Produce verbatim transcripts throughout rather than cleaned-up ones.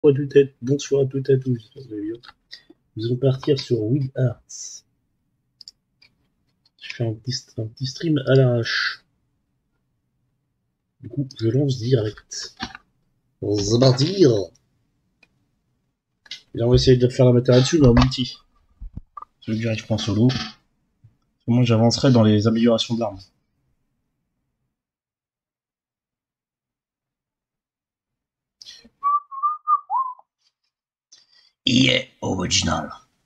Bonsoir à toutes et bonsoir à toutes et à tous, j'espère que vous allez bien. Nous allons partir sur Wii Arts. Je fais un petit, un petit stream à l'arrache. Du coup, je lance direct. On va partir. Et là, on va essayer de faire la matière là-dessus, mais en multi. Celui que j'arrive, je prends solo. Au moins, j'avancerai dans les améliorations de l'arme. Yeah, original.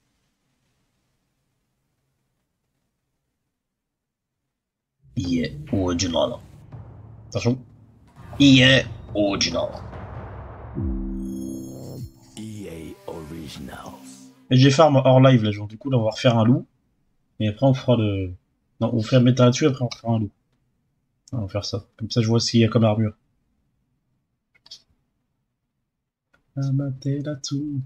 Yeah, original. Attention. Yeah, original. E A Originals. Et j'ai farm hors live là, genre, du coup, là, on va refaire un loup. Et après, on fera le. Non, on fait la méta là-dessus, après, on fera un loup. On va faire ça. Comme ça, je vois s'il y a comme armure. Amaterasu.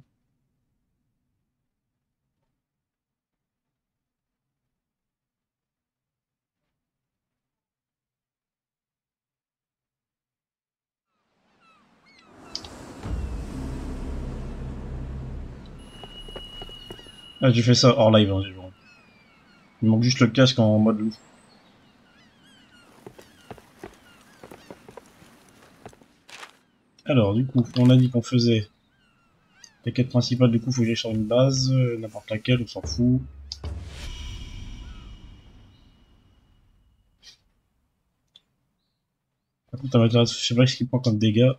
Ah, j'ai fait ça hors live, hein, genre. Il manque juste le casque en mode loup. Alors, du coup, on a dit qu'on faisait les quêtes principales, du coup, faut que j'aille sur une base, euh, n'importe laquelle, on s'en fout. Par contre, je sais pas ce qu'il prend comme dégâts.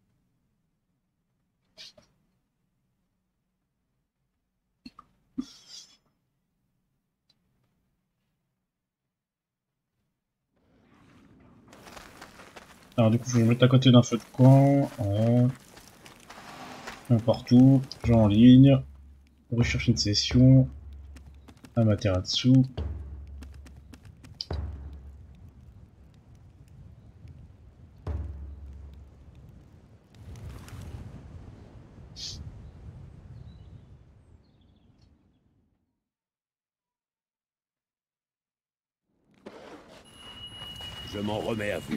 Alors, du coup, faut que je me mette à côté d'un feu de camp. Voilà. N'importe où. Genre en ligne. Recherche une session. Amaterasu. Je m'en remets à vous.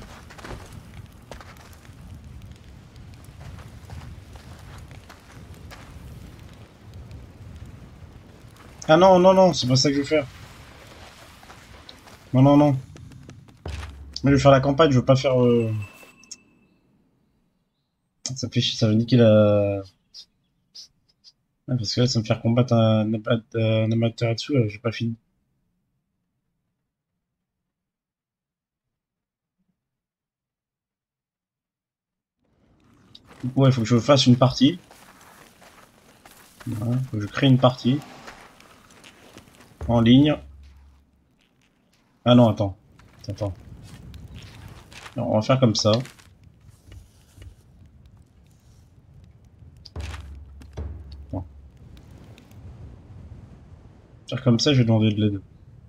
Ah non, non, non, c'est pas ça que je veux faire. Non, non, non. Mais je veux faire la campagne, je veux pas faire... Euh... Ça fait chier, ça va niquer la... Ouais, parce que là, ça me faire combattre un, un Amaterasu, euh, j'ai pas fini. Du coup, ouais, faut que je fasse une partie. Voilà, faut que je crée une partie. En ligne. Ah non, attends. Attends. Alors, on va faire comme ça. Attends. Faire comme ça, je vais demander de l'aide.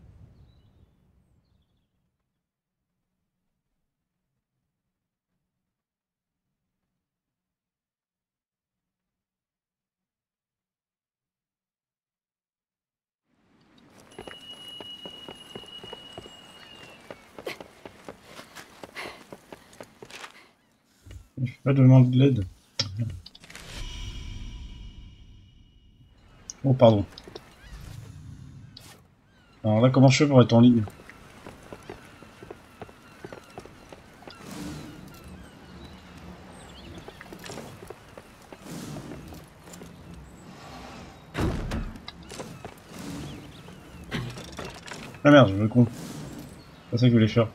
Je peux pas demander de l'aide. Oh, pardon. Alors là, comment je fais pour être en ligne? Ah merde, je me con. C'est pas ça que je voulais faire.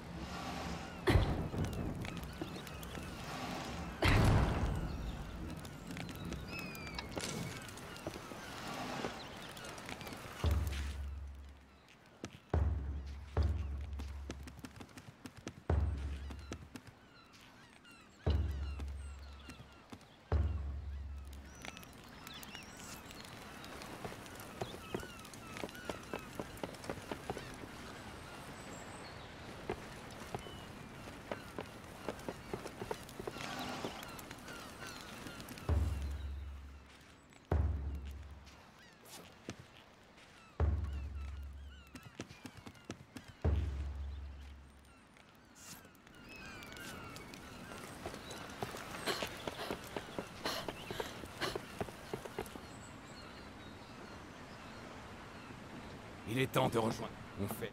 Il est temps de rejoindre. On fait.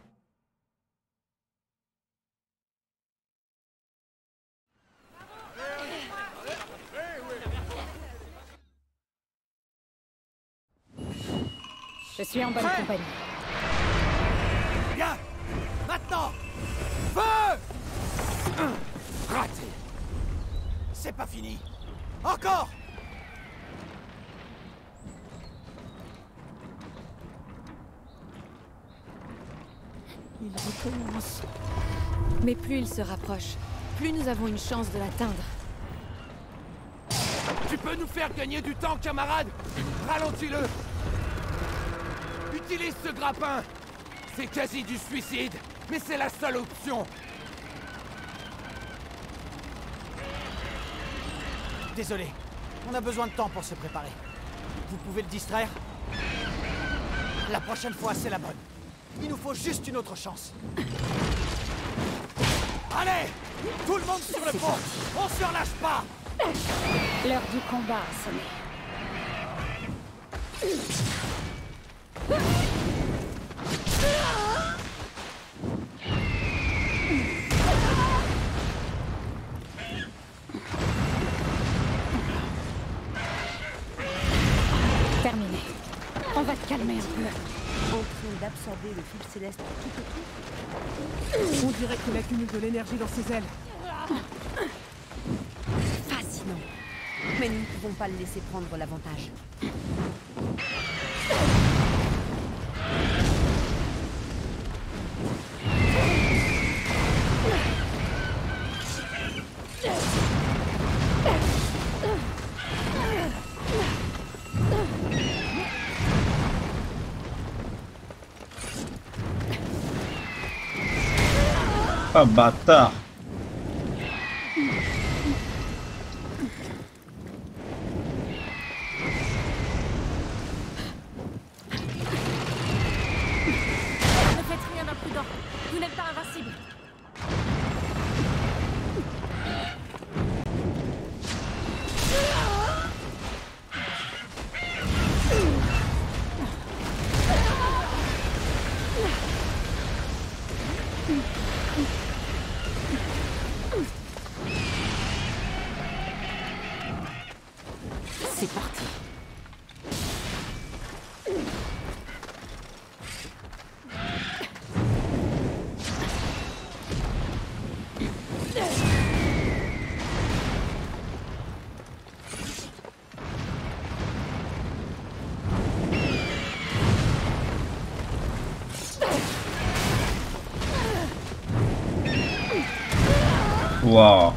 Je suis en bonne Prêt. compagnie. Bien. Maintenant. Feu. Raté. C'est pas fini. Encore. Il recommence. Mais plus il se rapproche, plus nous avons une chance de l'atteindre. Tu peux nous faire gagner du temps, camarade. Ralentis-le. Utilise ce grappin. C'est quasi du suicide, mais c'est la seule option. Désolé, on a besoin de temps pour se préparer. Vous pouvez le distraire? La prochaine fois, c'est la bonne. Il nous faut juste une autre chance. Allez! Tout le monde sur le pont! On se relâche pas! L'heure du combat a sonné. Terminé. On va te calmer un peu. En train d'absorber le fil céleste tout autour. On dirait qu'il accumule de l'énergie dans ses ailes. Fascinant. Mais nous ne pouvons pas le laisser prendre l'avantage. Ah, bâtard. Ne faites rien d'imprudent. Vous n'êtes pas invincible. C'est parti. Waouh.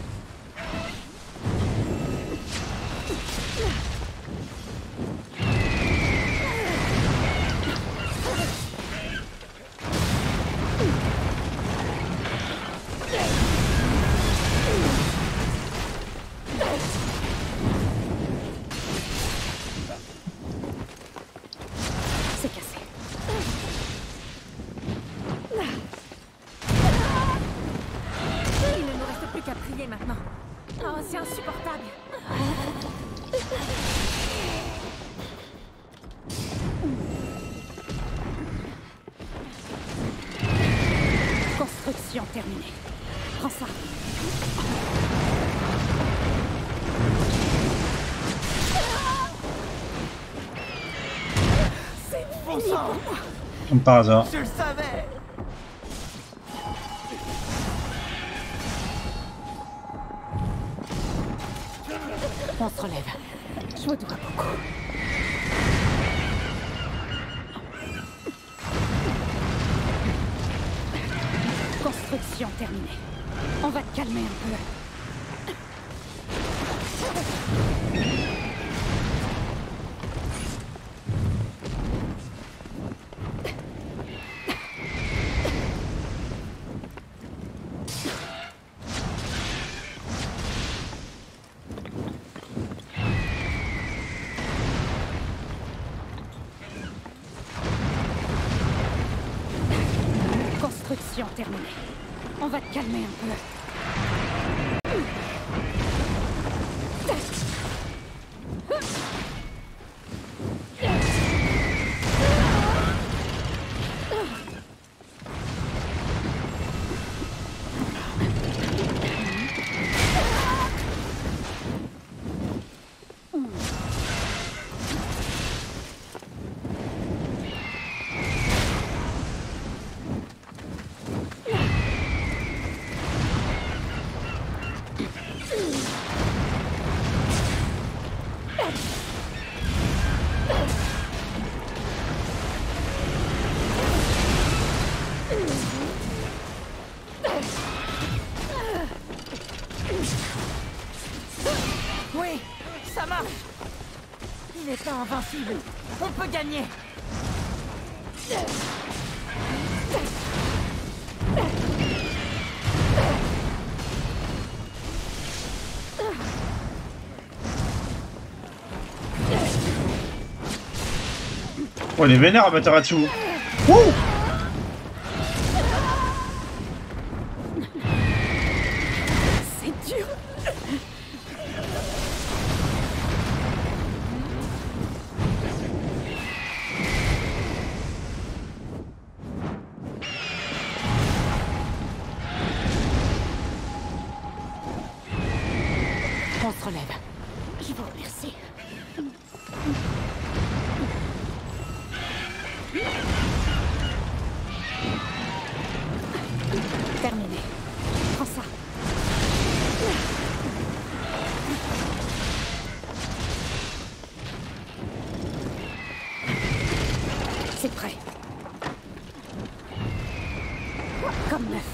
C'est cassé. Il ne nous reste plus qu'à prier maintenant. Oh, c'est insupportable. Construction terminée. Prends ça. Bon sang! Comme par hasard. Je le savais! On se relève. Je vous dois beaucoup. Construction terminée. On va te calmer un peu. Construction terminée. On va te calmer un peu. Oui, ça marche. Il est pas invincible. On peut gagner. Oh, il est vénère, Amaterasu. Wouh! C'est dur. On se relève. Je vous remercie. Terminé. Prends ça. C'est prêt. Comme neuf.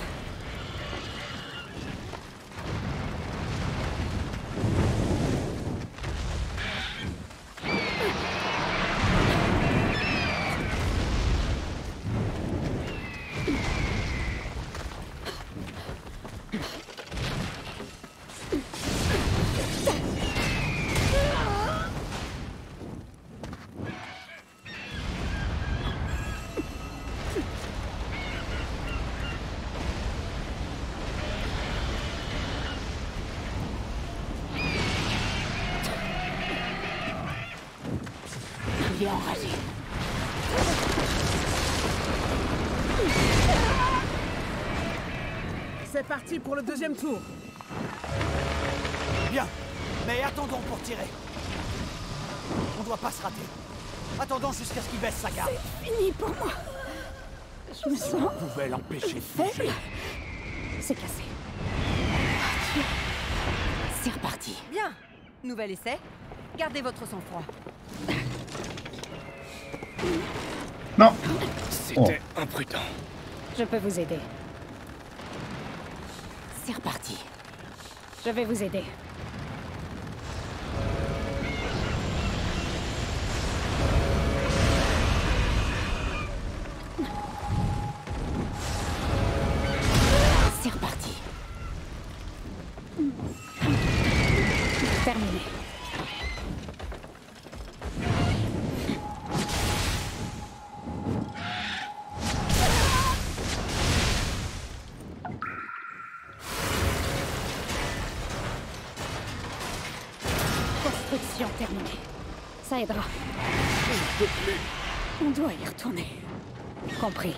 Il est enragé. C'est parti pour le deuxième tour. Bien, mais attendons pour tirer. On doit pas se rater. Attendons jusqu'à ce qu'il baisse sa garde. Fini pour moi. Je me sens Vous pouvez l'empêcher de faible. bouger. C'est cassé. C'est reparti. Bien. Nouvel essai. Gardez votre sang-froid. Non. C'était imprudent. Je peux vous aider. C'est reparti. Je vais vous aider. C'est reparti. Terminé. Construction terminée. Ça aidera. On doit y retourner. Compris.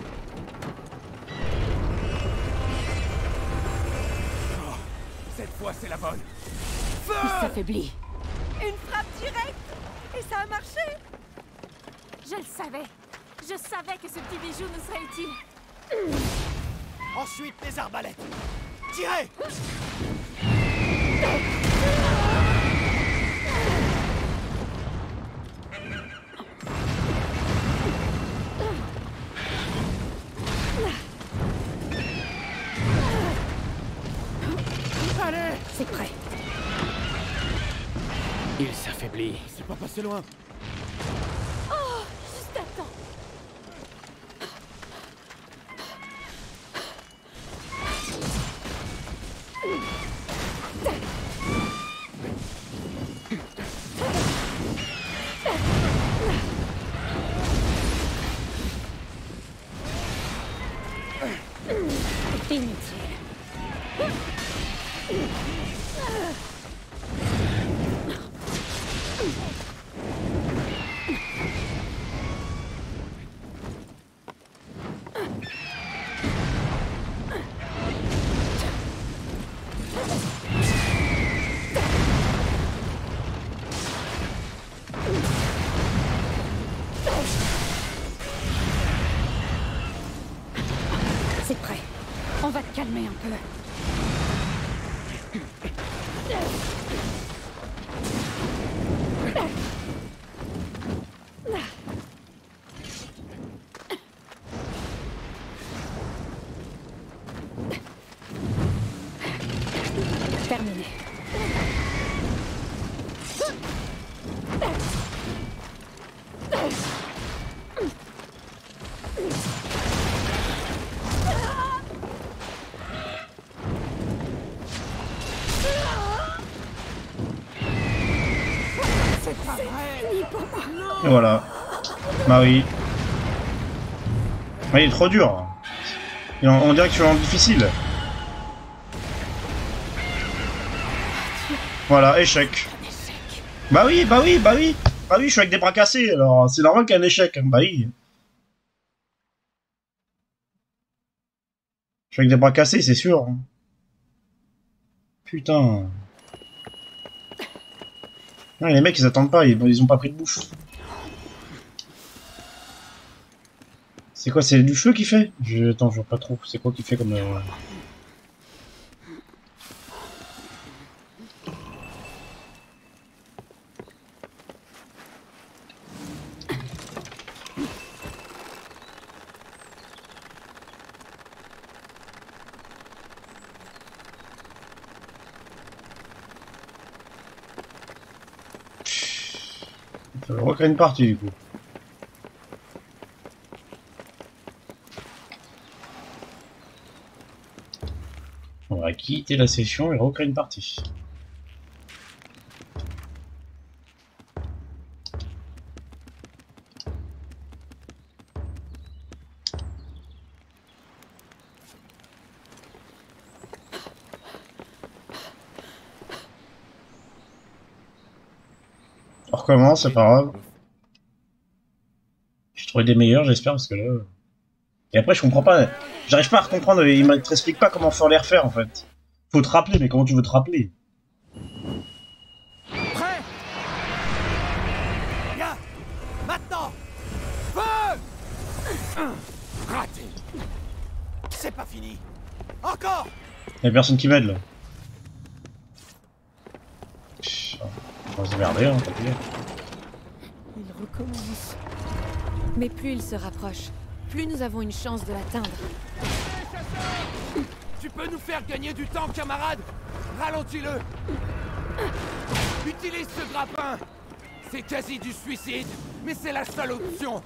Cette fois, c'est la bonne. Il s'affaiblit. Une frappe directe. Et ça a marché. Je le savais. Je savais que ce petit bijou nous serait utile. Ensuite, les arbalètes. Tirez! Allez! C'est prêt. Il s'affaiblit. C'est pas passé loin. Juste à temps. Inutile. C'est prêt. On va te calmer un peu. C'est pas vrai. Et voilà. Bah oui. Ouais, il est trop dur. Et on, on dirait que tu es en difficile. Voilà, échec. Bah oui, bah oui, bah oui. Bah oui, je suis avec des bras cassés, alors c'est normal qu'il y ait un échec. Bah oui. Je suis avec des bras cassés, c'est sûr. Putain. Non, les mecs, ils attendent pas, ils, ils ont pas pris de bouffe. C'est quoi, c'est du feu qu'il fait? Je... Attends, je vois pas trop. C'est quoi qu'il fait comme... Euh... Ça va recréer une partie du coup. On va quitter la session et recréer une partie. On recommence, c'est pas grave. J'ai trouvé des meilleurs, j'espère, parce que là... Et après, je comprends pas. J'arrive pas à comprendre, il ne t'explique pas comment faut les refaire, en fait. Faut te rappeler, mais comment tu veux te rappeler? Prêt? Bien. Maintenant. Feu! Raté. C'est pas fini. Encore. Y'a personne qui m'aide, là. On va se merder, hein, tant pis. Il recommence. Mais plus il se rapproche, plus nous avons une chance de l'atteindre. Tu peux nous faire gagner du temps, camarade? Ralentis-le. Utilise ce grappin. C'est quasi du suicide, mais c'est la seule option.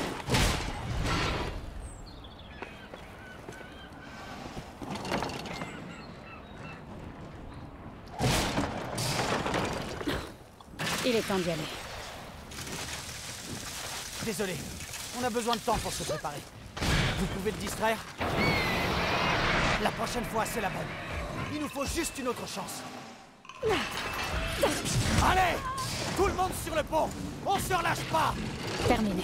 Il est temps d'y aller. Désolé. On a besoin de temps pour se préparer. Vous pouvez le distraire? La prochaine fois, c'est la bonne. Il nous faut juste une autre chance. Allez! Tout le monde sur le pont! On se relâche pas! Terminé.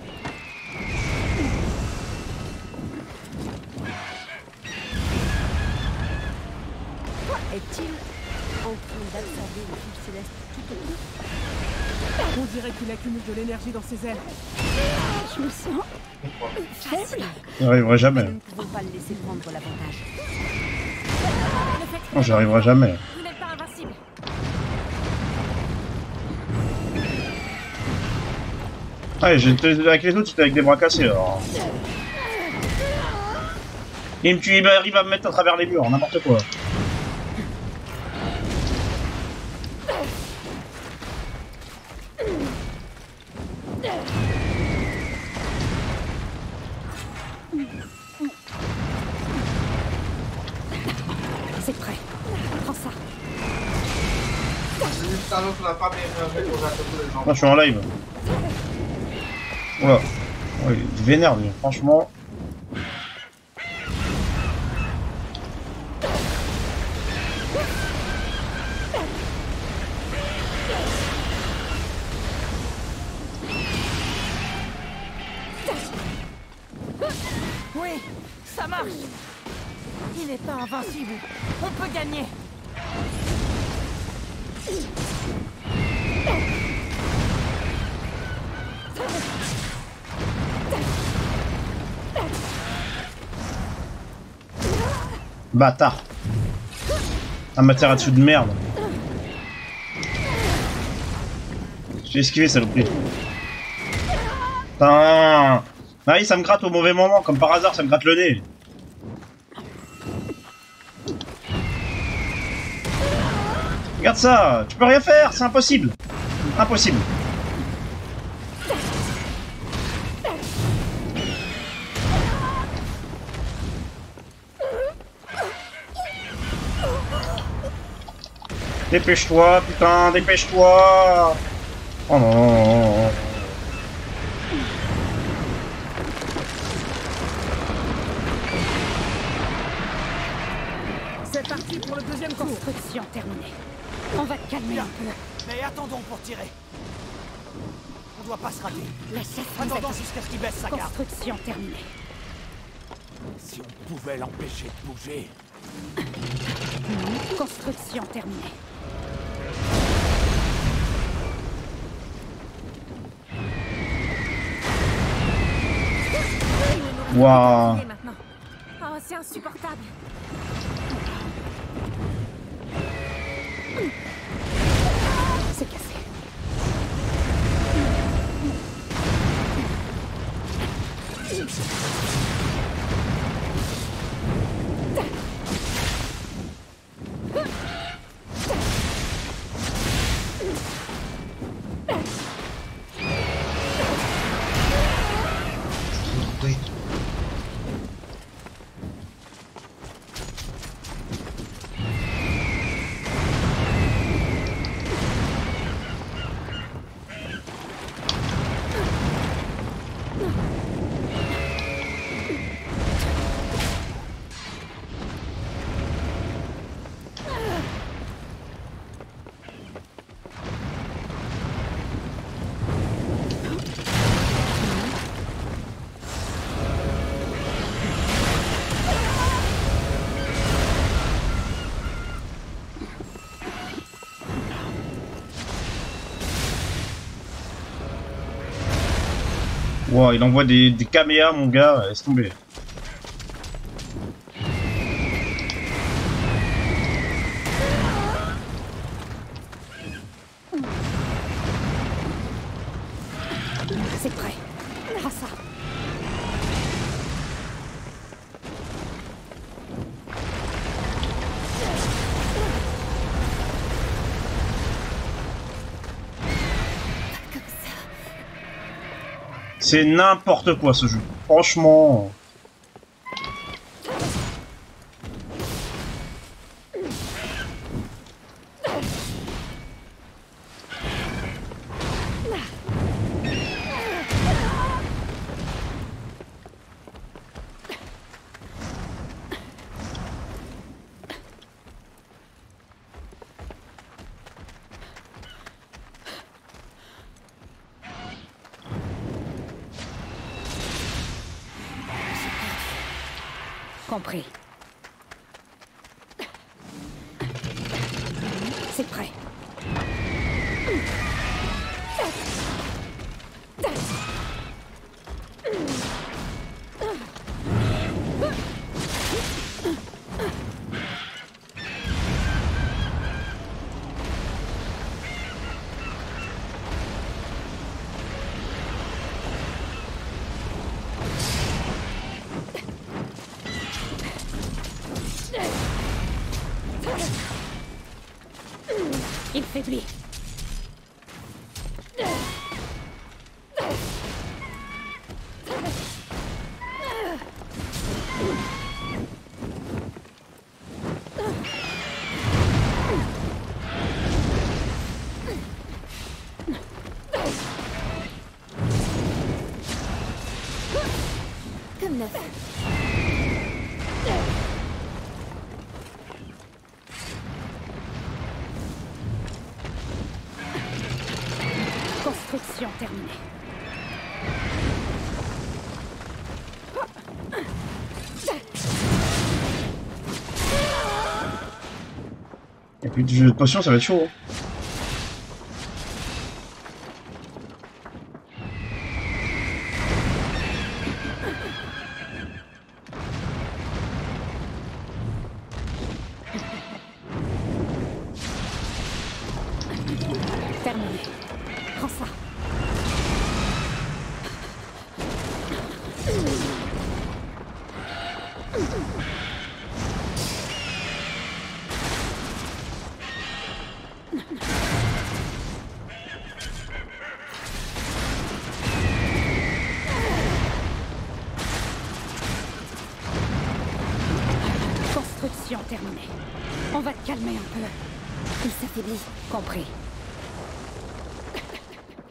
Est-il en train d'absorber le fil céleste tout autour? On dirait qu'il accumule de l'énergie dans ses ailes. Je me sens faible. On n'arrivera jamais. Nous ne pouvons pas le laisser prendre l'avantage. Non, j'y arriverai jamais. Vous n'êtes pas invincible. Ouais, j'étais avec les autres, j'étais avec des bras cassés, alors. Il me tue, il arrive à me mettre à travers les murs, n'importe quoi. C'est prêt. Prends ça. Moi, je suis en live. Oula. Ouais, il est vénère, lui, franchement. Oui, ça marche. Il n'est pas invincible. On peut gagner. Bâtard. Un matière là-dessus de merde. J'ai esquivé, saloperie. Putain. Ah oui, ça me gratte au mauvais moment, comme par hasard, ça me gratte le nez. Regarde ça, tu peux rien faire, c'est impossible. Impossible. Dépêche-toi, putain, dépêche-toi. Oh non, non, non, non. C'est parti pour le deuxième tour. Construction terminée. On va te calmer Bien. un peu. Mais attendons pour tirer. On doit pas se rater. La chasse nous Attendons attend. jusqu'à ce qu'il baisse sa garde. Construction terminée. Si on pouvait l'empêcher de bouger. Construction terminée. Waouh. Maintenant. Oh, c'est insupportable. C'est cassé. Wow, il envoie des, des caméas, mon gars, laisse tomber. C'est prêt. Ah ça. C'est n'importe quoi ce jeu. Franchement. Compris. C'est prêt. Il faiblit. Comme neuf. Construction terminée. Et puis du jeu de potion, ça va être chaud. Hein. Terminé. Prends ça. Construction terminée. On va te calmer un peu. Il s'affaiblit. Compris.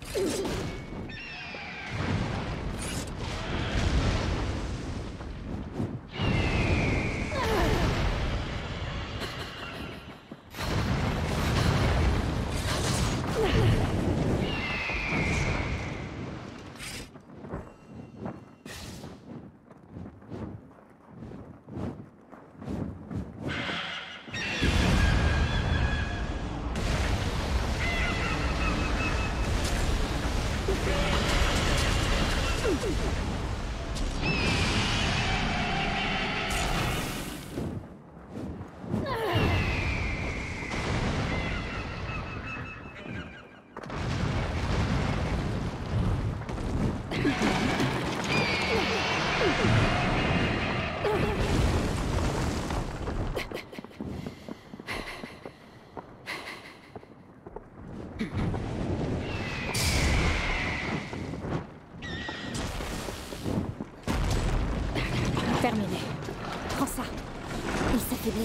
Terminé. Prends ça. Il s'affaiblit.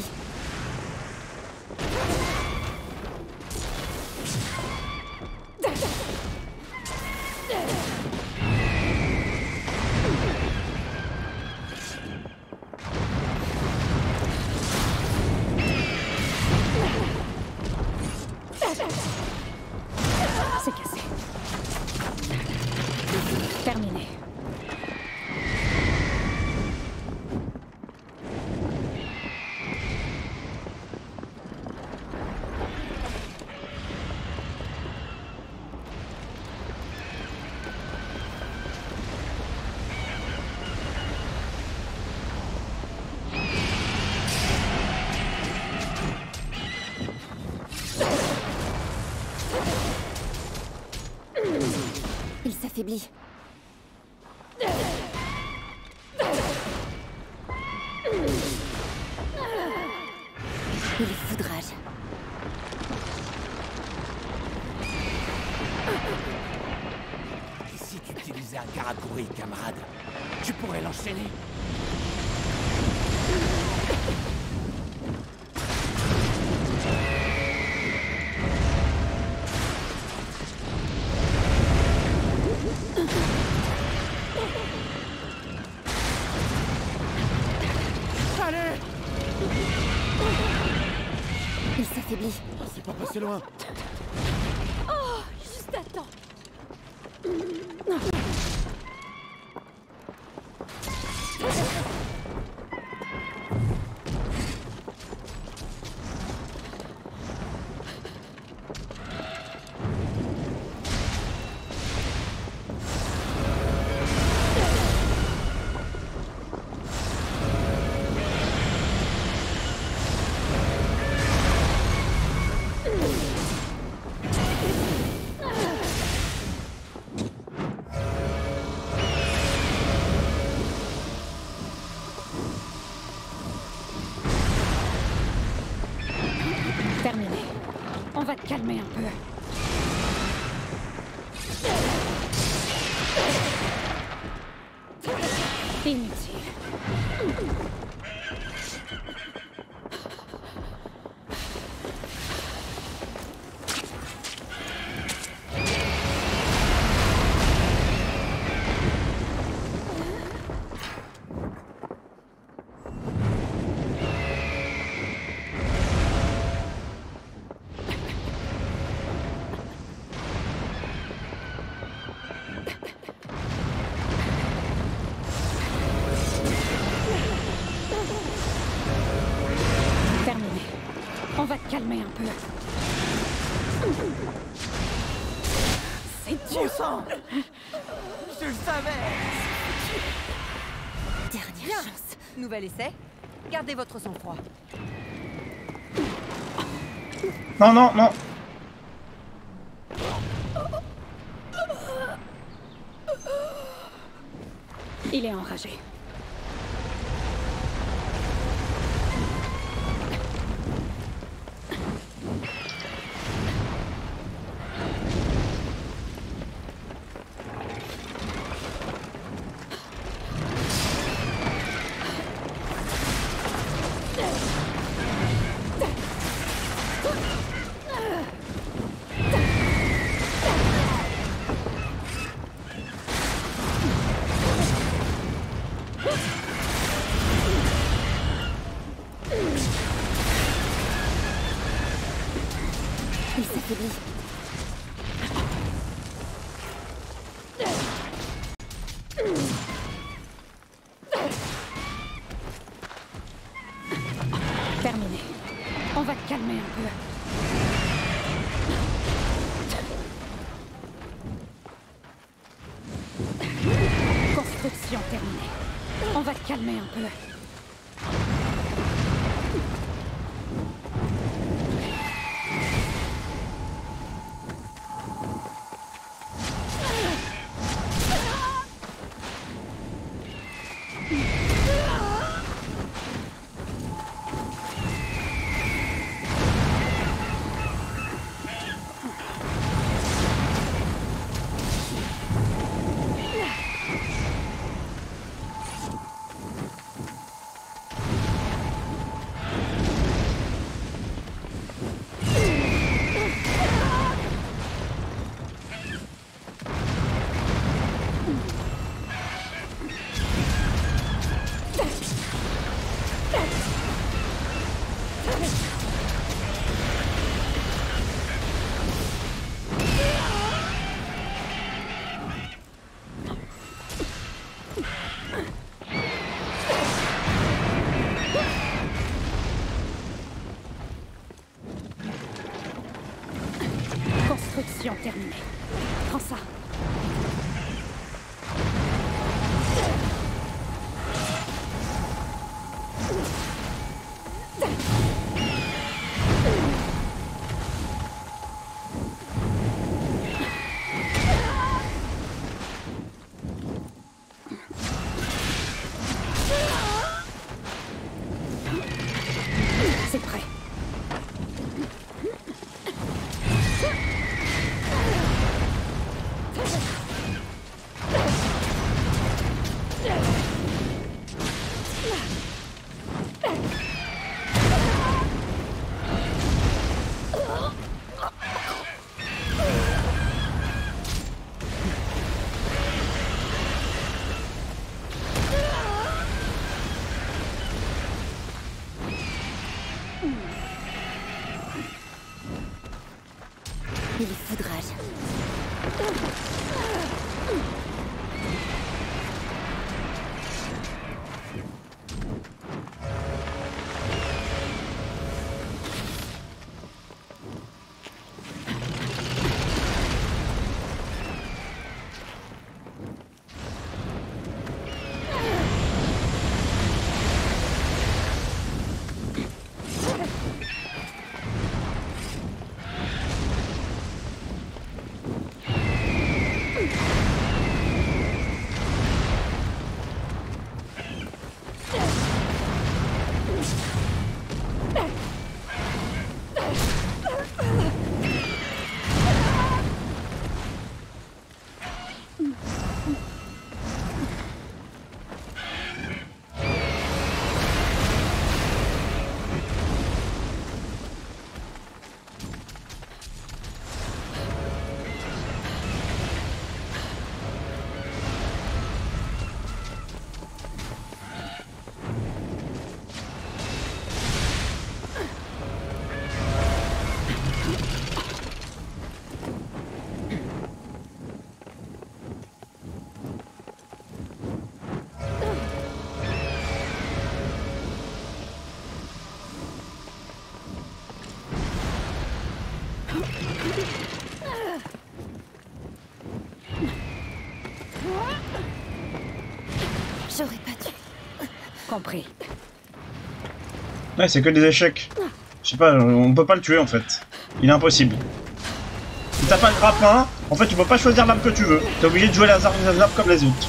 C'est cassé. Terminé. Il s'affaiblit. Il est foudrage. Et si tu utilisais un Karakuri, camarade, tu pourrais l'enchaîner. Il s'affaiblit. C'est pas passé loin. Oh, juste à temps. Terminé. On va te calmer un peu. Inutile. Terminé. On va te calmer un peu. C'est dur. Bon sang! Je le savais! Dernière Bien. chance. Nouvel essai. Gardez votre sang-froid. Non, non, non. Il est enragé. affaibli. Terminé. On va te calmer un peu. Construction terminée. On va te calmer un peu. Construction terminée. Prends ça. C'est prêt. Il est foudrage. J'aurais pas dû. Compris. Ouais, c'est que des échecs. Je sais pas, on peut pas le tuer en fait. Il est impossible. Si t'as pas le grappin, en fait tu peux pas choisir l'arme que tu veux. T'es obligé de jouer les armes, les armes comme les autres.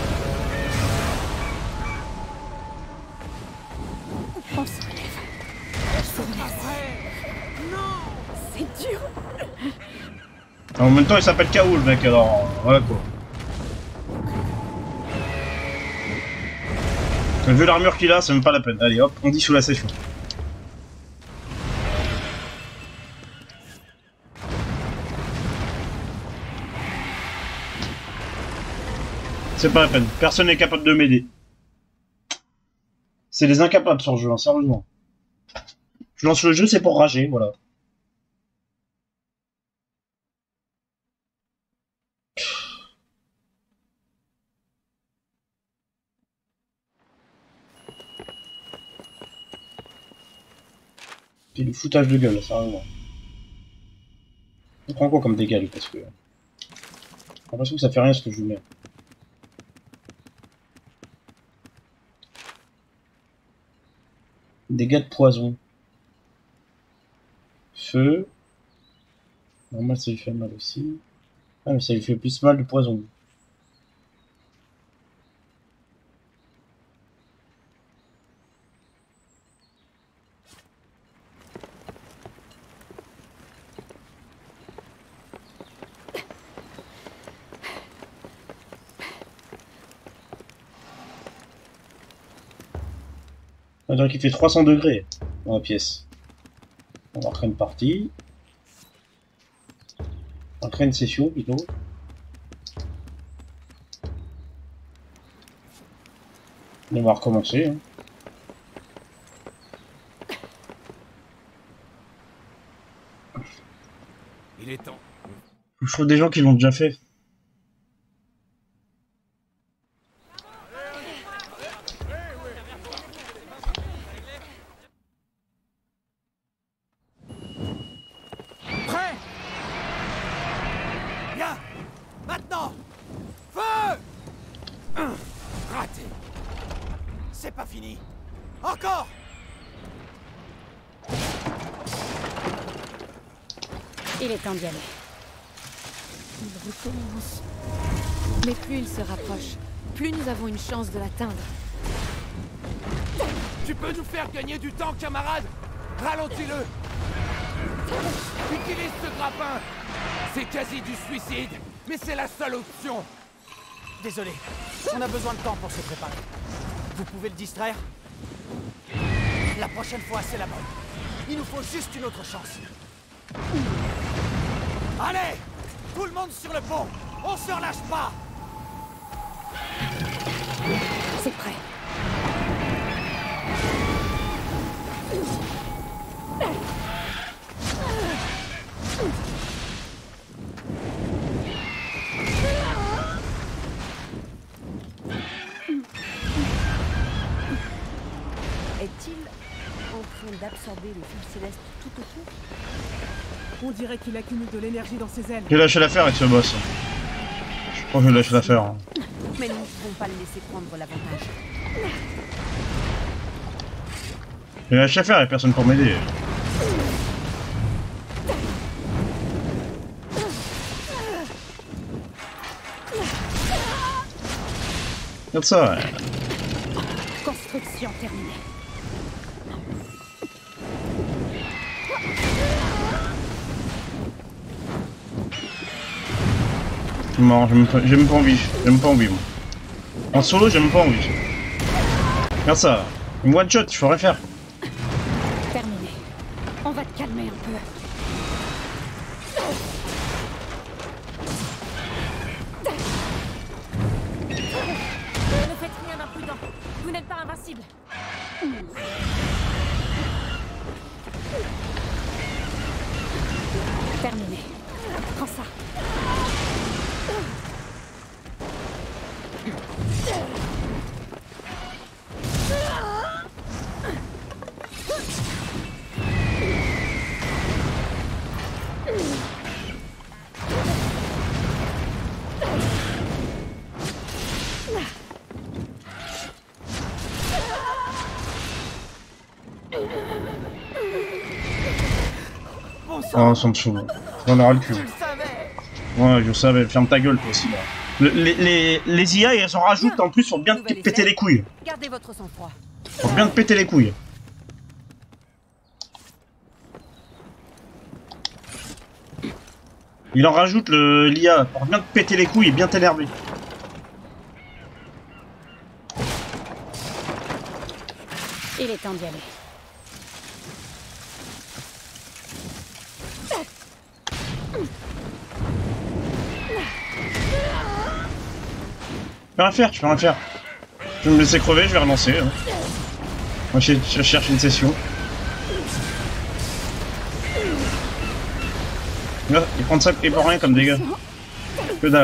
On se relève. Se relève. Non, c'est dur. En même temps il s'appelle K O le mec, alors voilà quoi. Vu l'armure qu'il a, c'est même pas la peine. Allez hop, on dit sous la session. C'est pas la peine, personne n'est capable de m'aider. C'est les incapables sur le jeu, hein, sérieusement. Je lance le jeu, c'est pour rager, voilà. C'est du foutage de gueule, sérieusement. On prend quoi comme dégâts lui, parce que... J'ai l'impression que ça fait rien ce que je lui mets. Dégâts de poison. Feu. Normal ça lui fait mal aussi. Ah mais ça lui fait plus mal de poison. On dirait qu'il fait trois cents degrés dans la pièce. On va créer une partie. On va créer une session plutôt. On va recommencer. Hein. Il est temps. Je trouve des gens qui l'ont déjà fait. Il est temps d'y aller. Il recommence. Mais plus il se rapproche, plus nous avons une chance de l'atteindre. Tu peux nous faire gagner du temps, camarade? Ralentis-le. Utilise ce grappin. C'est quasi du suicide, mais c'est la seule option. Désolé, on a besoin de temps pour se préparer. Vous pouvez le distraire? La prochaine fois, c'est la bonne. Il nous faut juste une autre chance. Allez! Tout le monde sur le pont! On se relâche pas! C'est prêt. Est-il en train d'absorber le fil céleste tout autour? On dirait qu'il accumule de l'énergie dans ses ailes. J'ai lâché l'affaire avec ce boss. Je crois que j'ai lâché l'affaire. Hein. Mais nous ne pouvons pas le laisser prendre l'avantage. J'ai lâché l'affaire, il n'y a personne pour m'aider. Regarde ça, ouais. Construction terminée. Non, j'ai même, pas- j'ai même pas envie. J'ai même pas envie, moi. En solo, j'ai même pas envie. Regarde ça. Une one shot, je ferais faire. Terminé. On va te calmer un peu. Ne faites rien d'imprudent. Vous n'êtes pas invincible. Terminé. Prends ça. Oh, ça me saoule. J'en aura le cul. Tu le savais! Ouais, je savais. Ferme ta gueule, toi aussi, là. Le- les, les, les I A, elles en rajoutent en plus pour bien te Nouvelle péter effet. les couilles. Gardez votre sang-froid. Pour bien te péter les couilles. Il en rajoute le l'I A pour bien te péter les couilles et bien t'énerver. Il est temps d'y aller. Tu peux rien faire, tu peux rien faire. Je vais me laisser crever, je vais relancer. Hein. Moi, je, je cherche une session. Là, il prend ça et pour rien comme dégâts. Que dalle.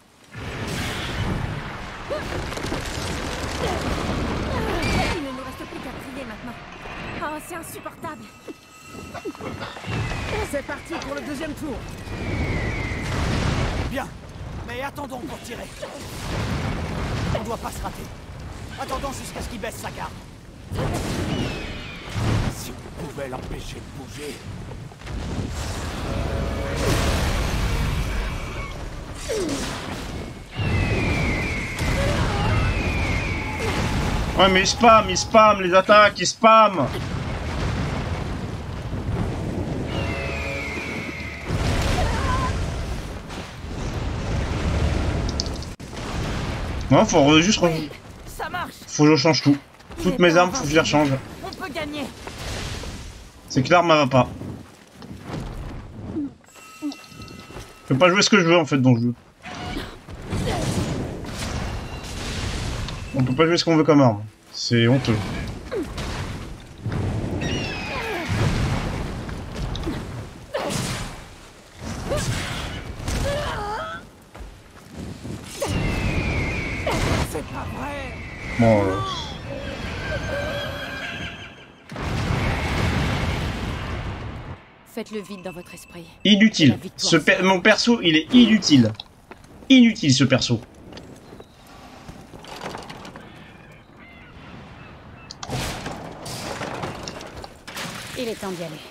Il ne nous reste Oh, c'est insupportable. C'est parti pour le deuxième tour. Bien, mais attendons pour tirer. On doit pas se rater. Attendons jusqu'à ce qu'il baisse sa garde. Si on pouvait l'empêcher de bouger. Ouais, mais il spam, il spam les attaques, il spam. Non, faut re- juste... re- Ça marche. Faut que je change tout. Toutes mes armes, faut que je les rechange. On peut gagner. C'est que l'arme elle va pas. Je peux pas jouer ce que je veux en fait dans le jeu. On peut pas jouer ce qu'on veut comme arme. C'est honteux. C'est pas vrai. Bon, euh, Faites le vide dans votre esprit. inutile. Ce per- mon perso, il est inutile. Inutile ce perso. Il est temps d'y aller.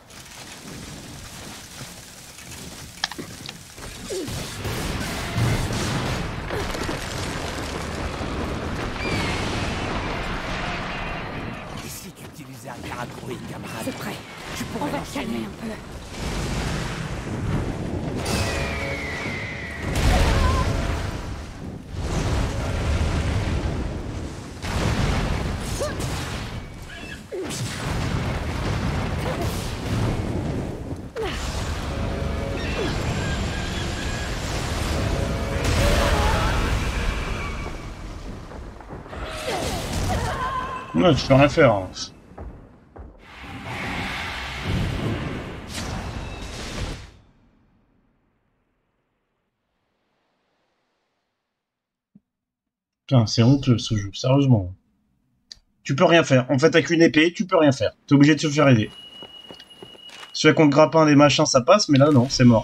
Et si tu utilisais un Karakuri, camarade? C'est prêt. Tu On pourrais va l'enchaîner. calmer un peu. Ouais, tu peux rien faire. Hein. Putain, c'est honteux ce jeu, sérieusement. Tu peux rien faire. En fait, avec une épée, tu peux rien faire. T'es obligé de se faire aider. Celui contre grappin, des machins, ça passe, mais là, non, c'est mort.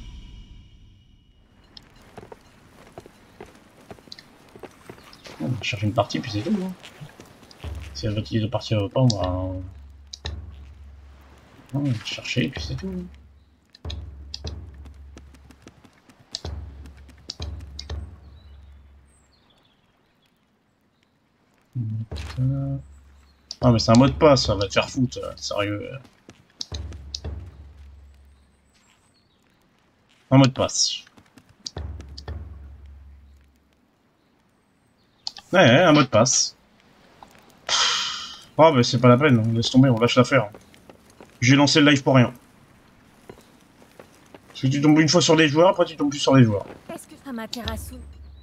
On va chercher une partie, puis c'est tout. Hein. Si elle va utiliser de partir ou pas, on va... On va chercher, puis c'est tout. Ah mais c'est un mot de passe, ça va te faire foutre, sérieux. Un mot de passe. Ouais, ouais, un mot de passe. Ah bah c'est pas la peine, on laisse tomber, on lâche l'affaire. J'ai lancé le live pour rien. Parce que tu tombes une fois sur des joueurs, après tu tombes plus sur des joueurs. Est-ce que Amaterasu...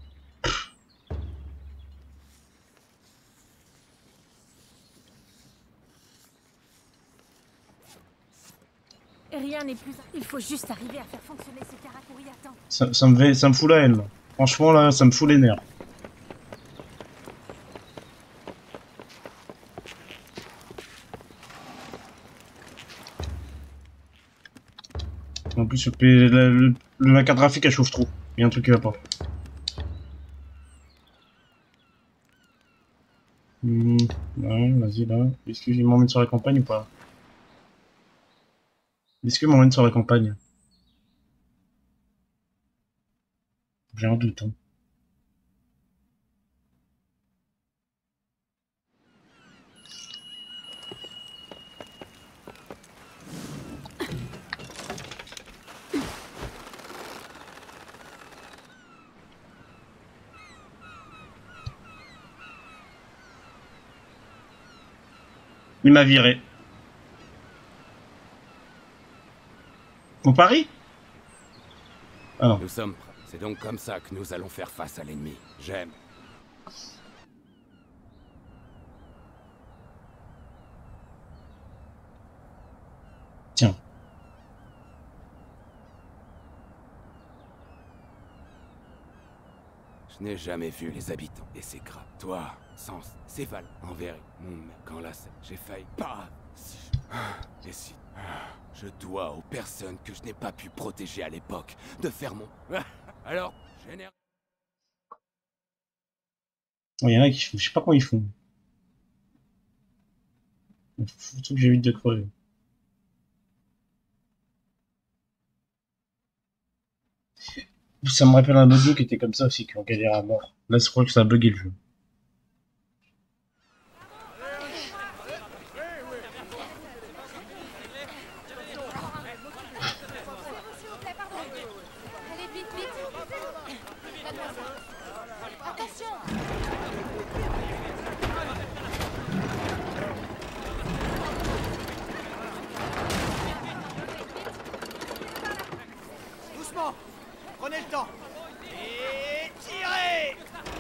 Rien n'est plus... Il faut juste arriver à faire fonctionner ce Karakuri à temps. Ça, ça, me fait, ça me fout la haine. Là. Franchement là, ça me fout les nerfs. En plus, le, le, le, la carte graphique elle chauffe trop. Il y a un truc qui va pas. Mmh, ouais, vas-y là. Est-ce qu'il m'emmène sur la campagne ou pas? Est-ce qu'il m'emmène sur la campagne? J'ai un doute. Hein. Il m'a viré. On parie? Ah non. Nous sommes prêts. C'est donc comme ça que nous allons faire face à l'ennemi. J'aime. Tiens. Je n'ai jamais vu les habitants et ces crabes. Toi, Sens, Céphale, en vérité. Mon mec, quand là, c'est- j'ai failli. Pas. Si je... Et si... Je dois aux personnes que je n'ai pas pu protéger à l'époque de faire mon... Alors, général... Il y en a qui font, je sais pas comment ils font. Surtout que j'évite de crever. Ça me rappelle un autre jeu qui était comme ça aussi, qui ont galéré à mort. Là, je crois que ça a bugué le jeu. Doucement. Prenez le temps. Et tirez.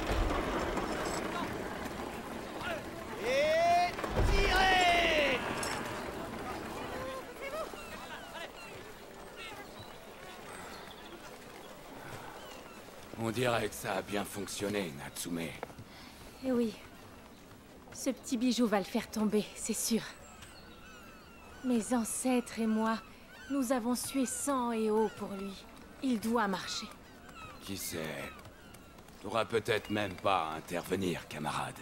Et tirez. On dirait que ça a bien fonctionné, Natsume. Eh oui. Ce petit bijou va le faire tomber, c'est sûr. Mes ancêtres et moi, nous avons sué sang et eau pour lui. Il doit marcher. Qui sait? T'auras peut-être même pas à intervenir, camarade.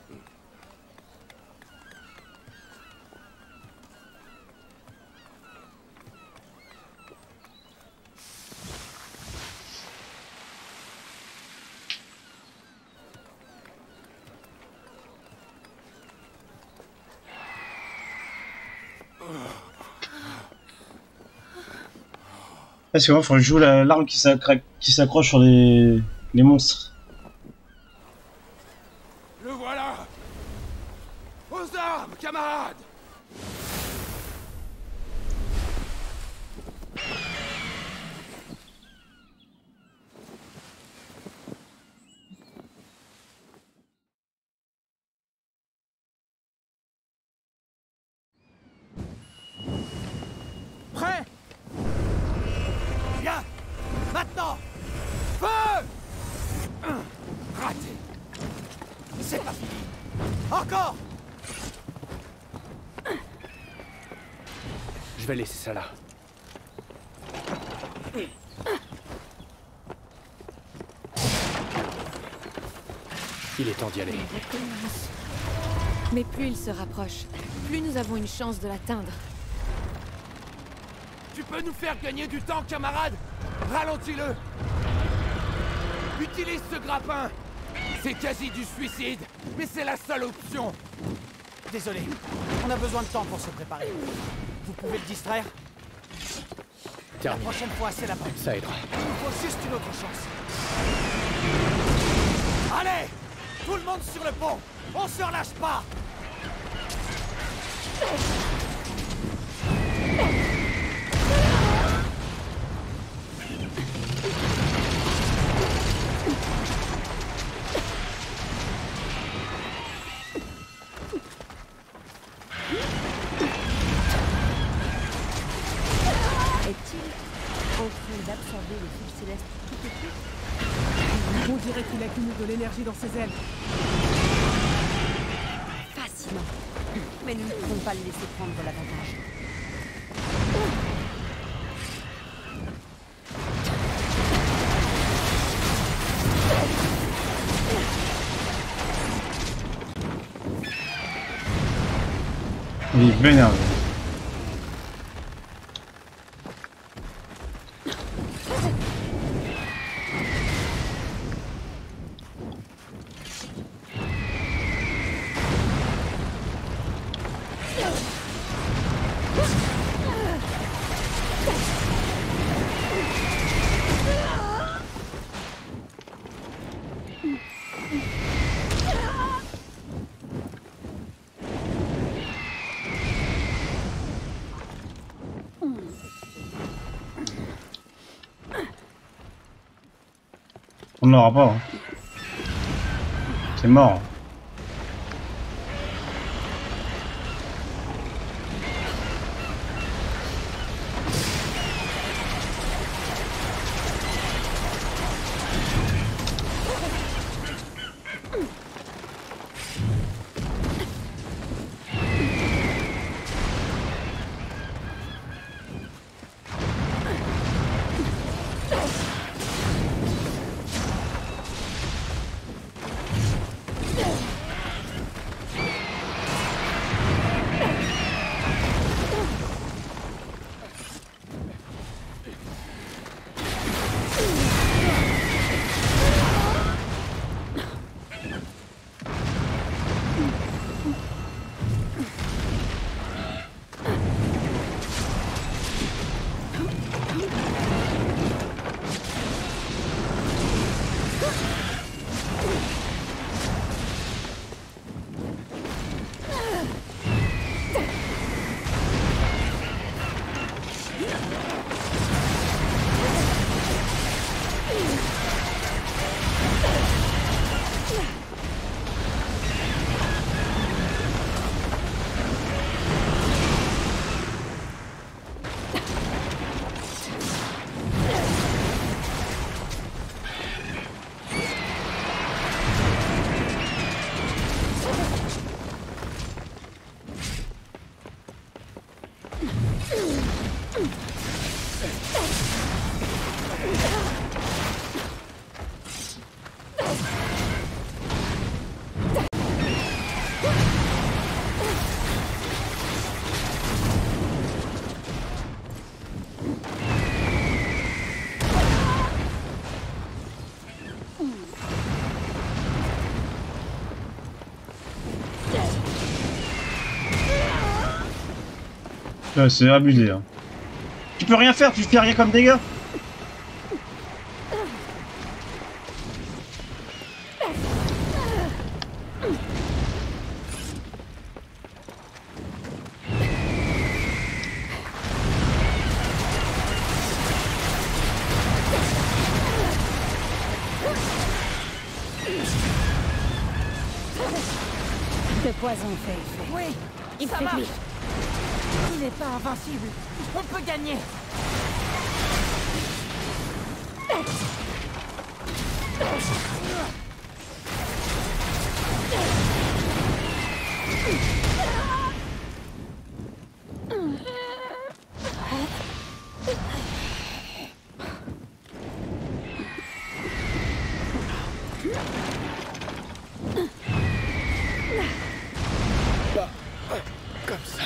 Parce que moi, faut que je joue l'arme qui s'accroche sur les... les monstres. Le voilà! Aux armes, camarades! Prêt? Bien. Maintenant. Feu! Raté! C'est pas fini. Encore. Je vais laisser ça là. Il est temps d'y aller. Mais plus il se rapproche, plus nous avons une chance de l'atteindre. Tu peux nous faire gagner du temps, camarade? Ralentis-le! Utilise ce grappin! C'est quasi du suicide, mais c'est la seule option! Désolé. On a besoin de temps pour se préparer. Vous pouvez le distraire? La Terminé. prochaine fois, c'est la bonne. Ça aidera. Il nous faut juste une autre chance. Allez! Tout le monde sur le pont! On se relâche pas! Est-il en train d'absorber le fil céleste tout petit? On dirait qu'il accumule de l'énergie dans ses ailes. Fascinant. Mais nous ne pouvons pas le laisser prendre l'avantage. Il est vénère. On n'aura pas. Hein. C'est mort. Ouais, c'est abusé. Hein. Tu peux rien faire, tu fais rien comme dégâts. Le poison fait effet. Oui, Il ça fait marche. vite. Il n'est pas invincible. On peut gagner. Comme ça.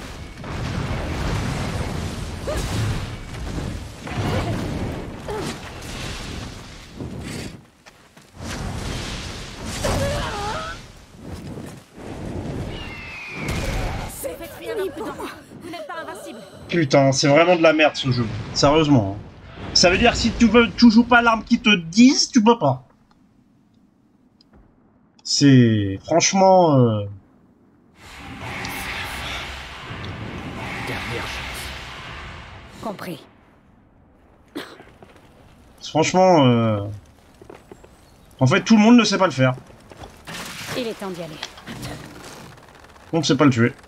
Faites rien d'imprudent. Vous n'êtes pas invincible. Putain, c'est vraiment de la merde ce jeu. Sérieusement. Hein. Ça veut dire que si tu veux, tu joues pas l'arme qui te disent, tu peux pas. C'est... Franchement... Euh... Dernière chance. Compris. Franchement... Euh... En fait, tout le monde ne sait pas le faire. Il est temps d'y aller. On ne sait pas le tuer.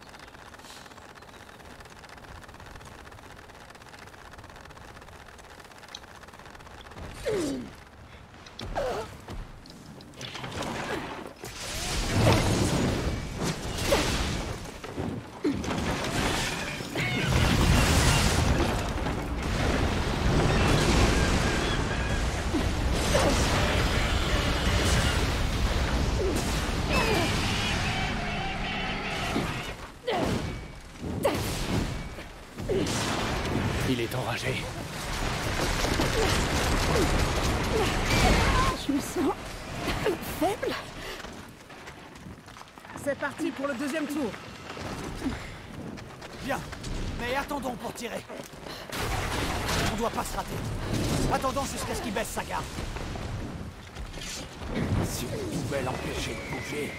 Il est enragé. Je me sens faible. C'est parti pour le deuxième tour. Bien, mais attendons pour tirer. On doit pas se rater. Attendons jusqu'à ce qu'il baisse sa garde. Si on pouvait l'empêcher de bouger.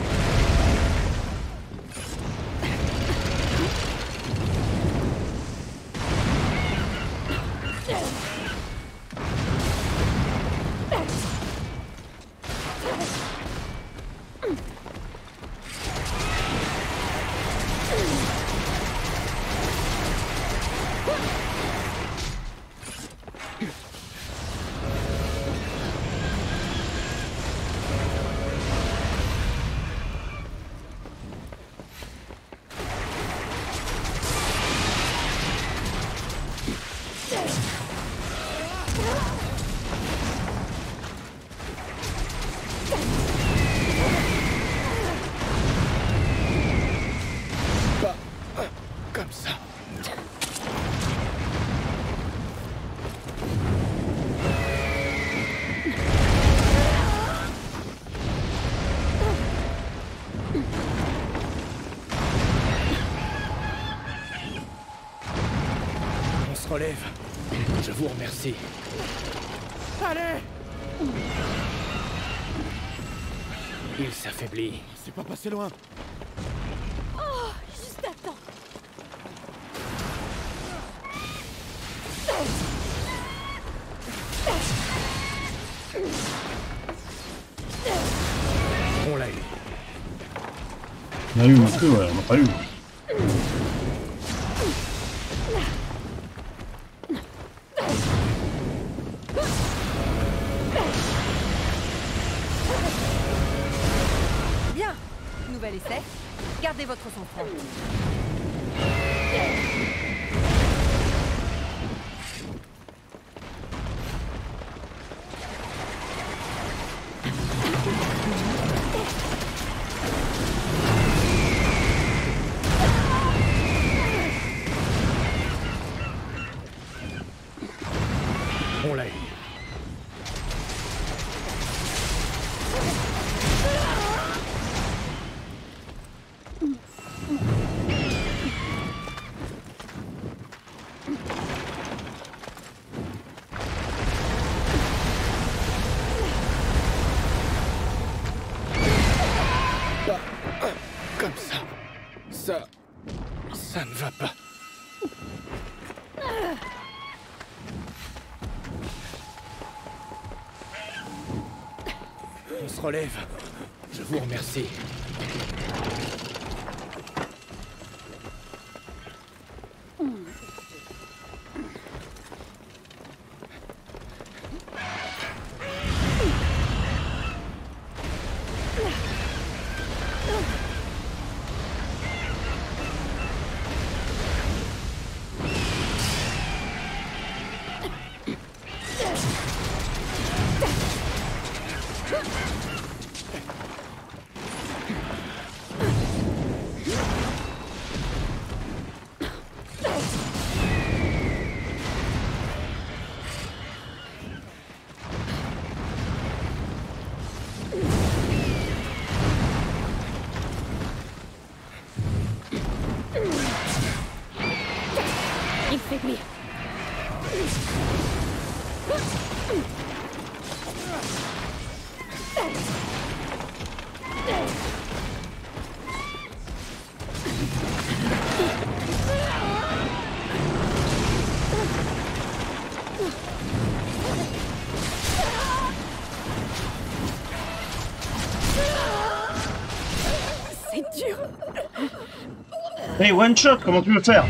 Comme ça. On se relève. Je vous remercie. Allez! Il s'affaiblit. C'est pas passé loin. Oh, juste à temps. On l'a eu. On a eu un peu, ouais, on n'a pas eu. Bien. Nouvel essai. Gardez votre sang-froid. On l'a eu. On se relève. Je vous remercie. Il faiblit. C'est dur. Hey, one shot, comment tu veux faire?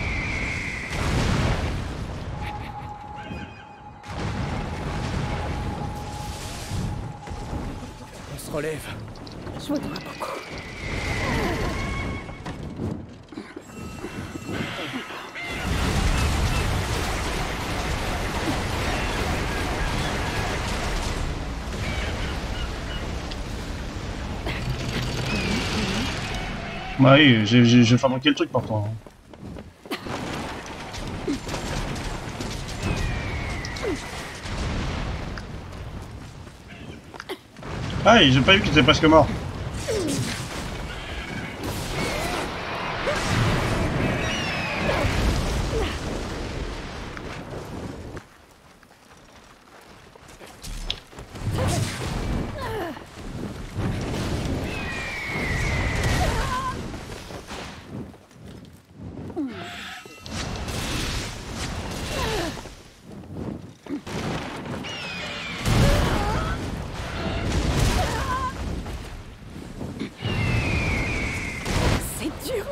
On se relève. Je vous dois beaucoup. Bah oui, j'ai j'ai- j'ai fabriqué le truc pourtant. Ah, j'ai pas vu qu'il était presque mort. C'est dur.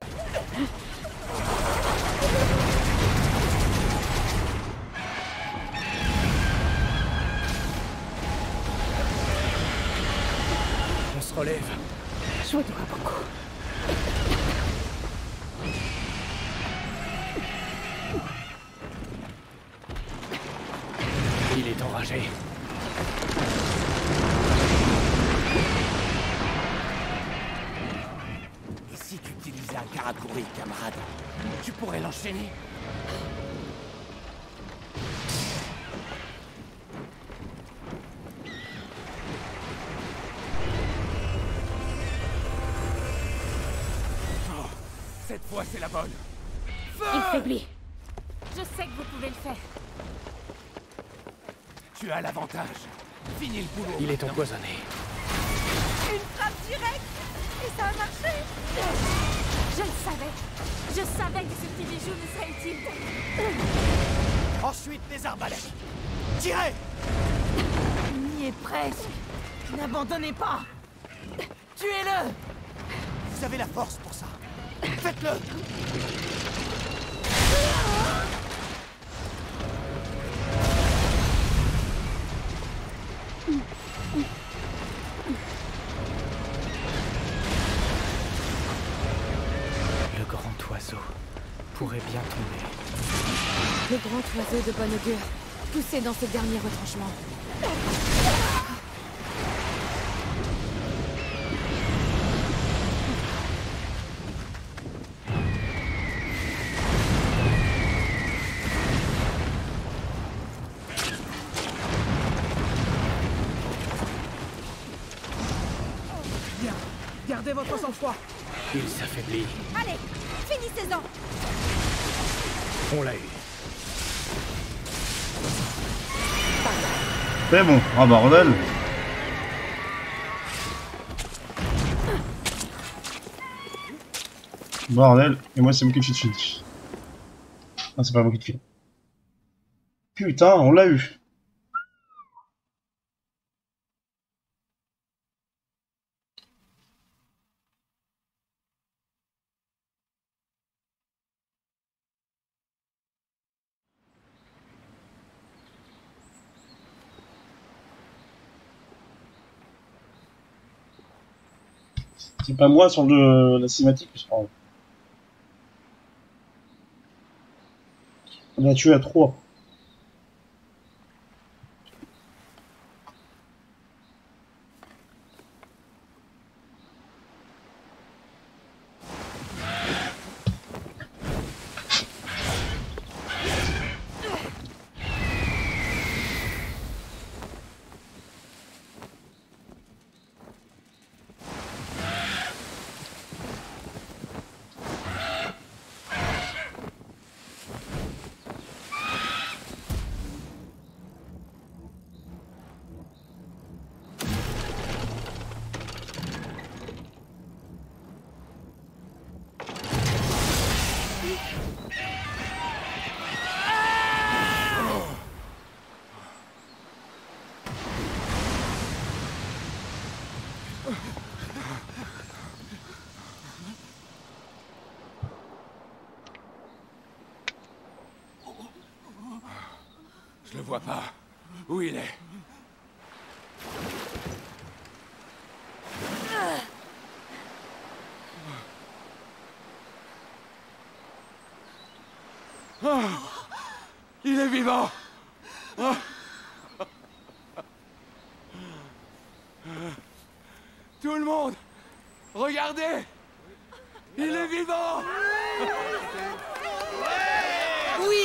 On se relève. Je vous dois beaucoup. Il est enragé. Et si tu utilisais un Karakuri, camarade, tu pourrais l'enchaîner. Oh, cette fois, c'est la bonne. Il faiblit. Je sais que vous pouvez le faire. Tu as l'avantage. Finis le boulot. Il est empoisonné. Une frappe directe. Et ça a marché. Je le savais. Je savais que ce petit bijou nous serait utile. Ensuite, les arbalètes. Tirez! On y est presque. N'abandonnez pas. Tuez-le. Vous avez la force pour ça. Faites-le! Le grand oiseau pourrait bien tomber. Le grand oiseau de bon augure, poussé dans ses derniers retranchements. Bien. Gardez votre sang-froid. Il s'affaiblit. Allez, finissez-en. On l'a eu. C'est bon, ah bordel. Bordel, et moi c'est moi qui te file dessus. Ah, c'est pas moi qui te file. Putain, on l'a eu. C'est pas moi sur le, la cinématique, je crois. On a tué à trois. Je le vois pas. Où il est? Oh, il est vivant. Oh. Tout le monde, regardez. Il est vivant. Oui.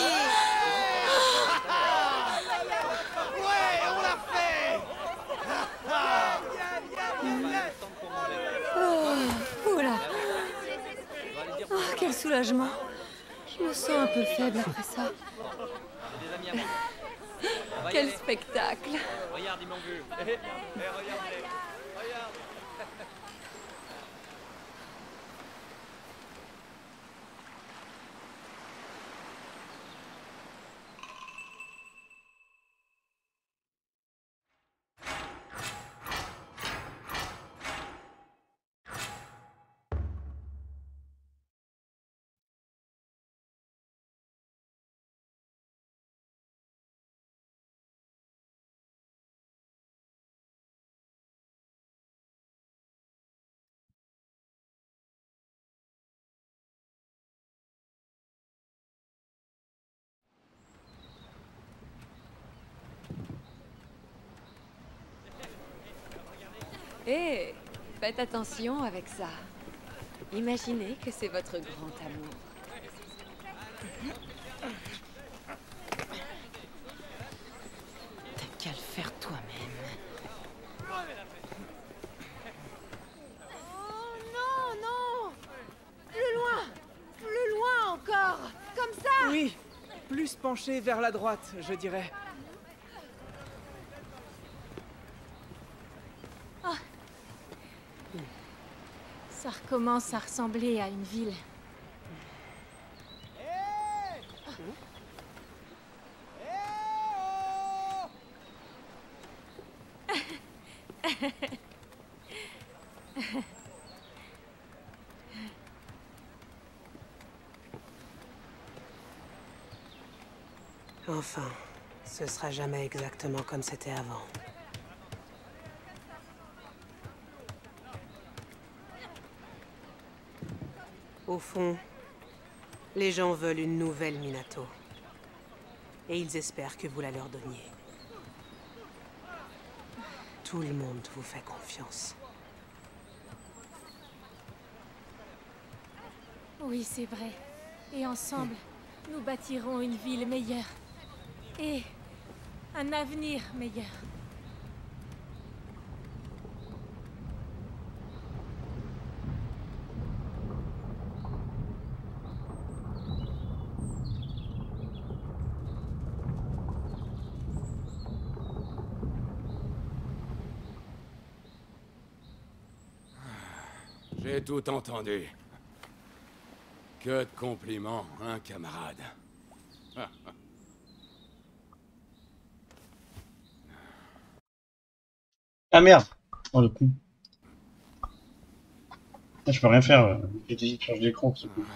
Oh, oula. Oh, quel soulagement. Je me sens un peu faible après ça. Quel spectacle. Regarde, ils m'ont vu. Eh, eh, regardez. Regarde. Hé, hey, faites attention avec ça. Imaginez que c'est votre grand amour. T'as qu'à le faire toi-même. Oh non, non! Plus loin! Plus loin encore! Comme ça! Oui, plus penché vers la droite, je dirais. Ça recommence à ressembler à une ville. Enfin, ce sera jamais exactement comme c'était avant. Au fond, les gens veulent une nouvelle Minato. Et ils espèrent que vous la leur donniez. Tout le monde vous fait confiance. Oui, c'est vrai. Et ensemble, nous bâtirons une ville meilleure. Et un avenir meilleur. J'ai tout entendu. Que de compliments, hein, camarade. Ah merde! Oh le coup. Ah, je peux rien faire. J'ai dit que je change d'écran. Ce coup.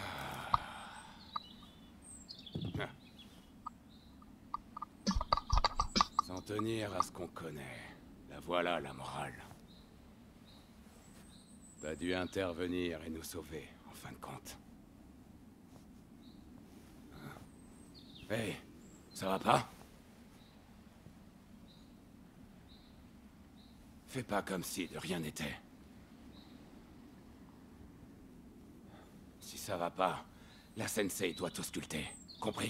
S'en tenir à ce qu'on connaît. La voilà la morale. T'as dû intervenir et nous sauver, en fin de compte. Hé, hey, ça va pas? Fais pas comme si de rien n'était. Si ça va pas, la Sensei doit t'ausculter. Compris?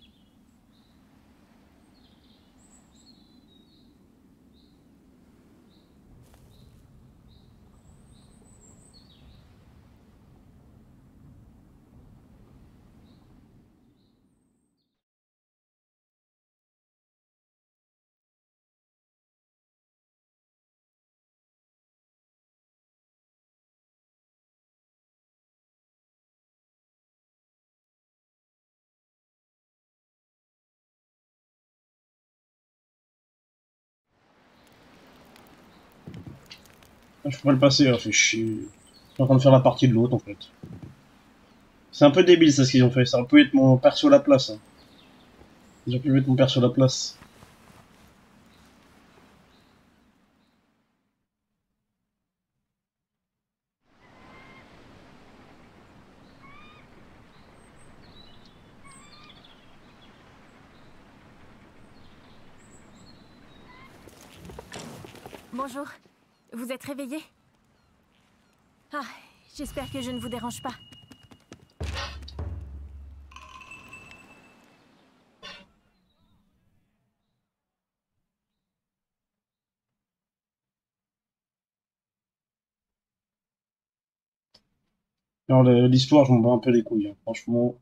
Je pourrais le passer, hein, fait chier. Je suis en train de faire la partie de l'autre en fait. C'est un peu débile ça ce qu'ils ont fait, ça aurait pu être mon perso à la place. Hein. Ils auraient pu mettre mon perso à la place. Bonjour. Vous êtes réveillé? Ah, j'espère que je ne vous dérange pas. Alors l'histoire, je m'en bats un peu les couilles, hein. Franchement.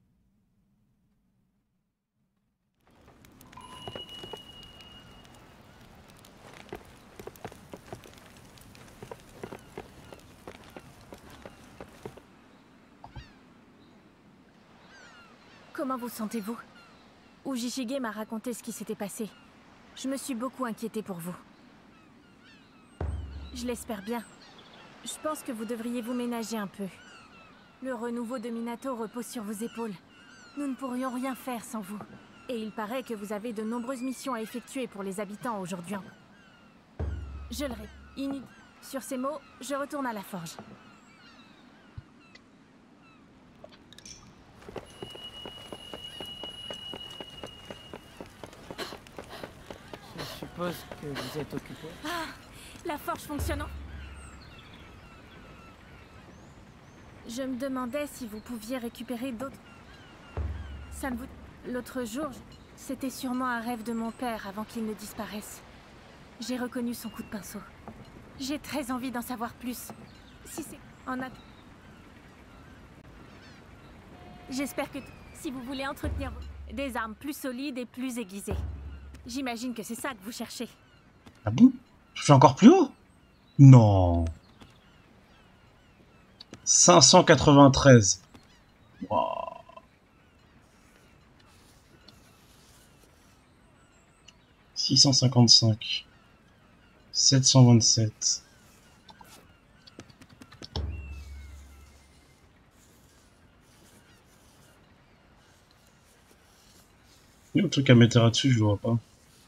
Comment vous sentez-vous? Ujishige m'a raconté ce qui s'était passé. Je me suis beaucoup inquiétée pour vous. Je l'espère bien. Je pense que vous devriez vous ménager un peu. Le renouveau de Minato repose sur vos épaules. Nous ne pourrions rien faire sans vous. Et il paraît que vous avez de nombreuses missions à effectuer pour les habitants aujourd'hui. Je le répète. Sur ces mots, je retourne à la forge. Je suppose que vous êtes occupé. Ah, la forge fonctionnant. Je me demandais si vous pouviez récupérer d'autres... Ça ne vous... L'autre jour, c'était sûrement un rêve de mon père avant qu'il ne disparaisse. J'ai reconnu son coup de pinceau. J'ai très envie d'en savoir plus. Si c'est... En a... J'espère que... Si vous voulez entretenir des armes plus solides et plus aiguisées. J'imagine que c'est ça que vous cherchez. Ah bon? Je fais encore plus haut? Non. cinq cent quatre-vingt-treize. Wow. six cent cinquante-cinq. sept cent vingt-sept. Il y a le truc à mettre là-dessus, je le vois pas.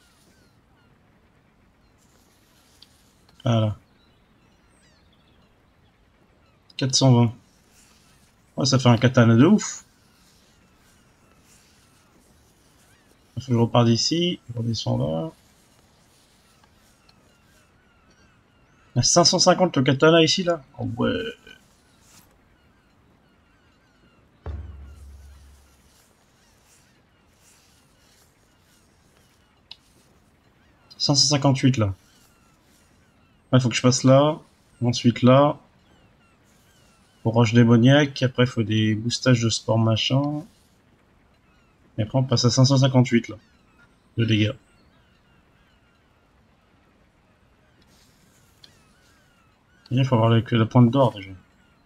Voilà. quatre cent vingt. Ouais, ça fait un katana de ouf. Il faut que je reparte d'ici. Je redescends là. Il y a cinq cent cinquante le katana ici, là. Oh ouais. cinq cent cinquante-huit là. Il faut que je passe là. Ensuite là. Pour roche démoniaque. Après, il faut des boostages de sport machin. Et après, on passe à cinq cent cinquante-huit là. De dégâts. Il faut avoir la, la pointe d'or déjà.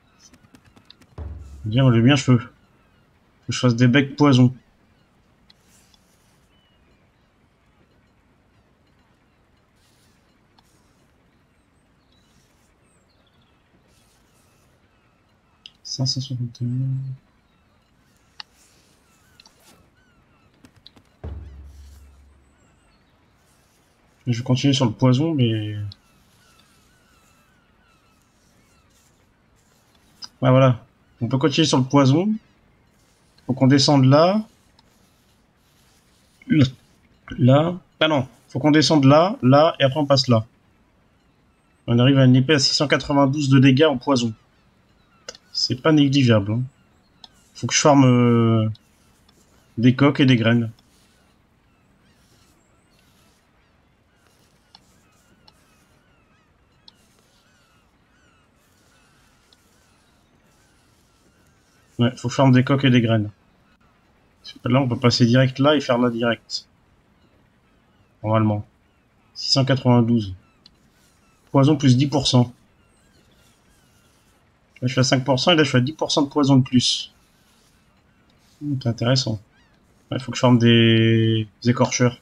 Dire le bien cheveux. Faut que je fasse des becs poison. cinq cent soixante et un. Je vais continuer sur le poison, mais... Ouais, voilà. On peut continuer sur le poison. Faut qu'on descende là. Là. Ah non. Faut qu'on descende là, là, et après on passe là. On arrive à une épée à six cent quatre-vingt-douze de dégâts en poison. C'est pas négligeable. Hein. Faut que je farme euh, des coques et des graines. Ouais, faut que je farme des coques et des graines. Là, on peut passer direct là et faire là direct. Normalement. six cent quatre-vingt-douze. Poison plus dix pour cent. Là, je suis à cinq pour cent et là, je suis à dix pour cent de poison de plus. Mmh, c'est intéressant. Il ouais, faut que je forme des... des écorcheurs.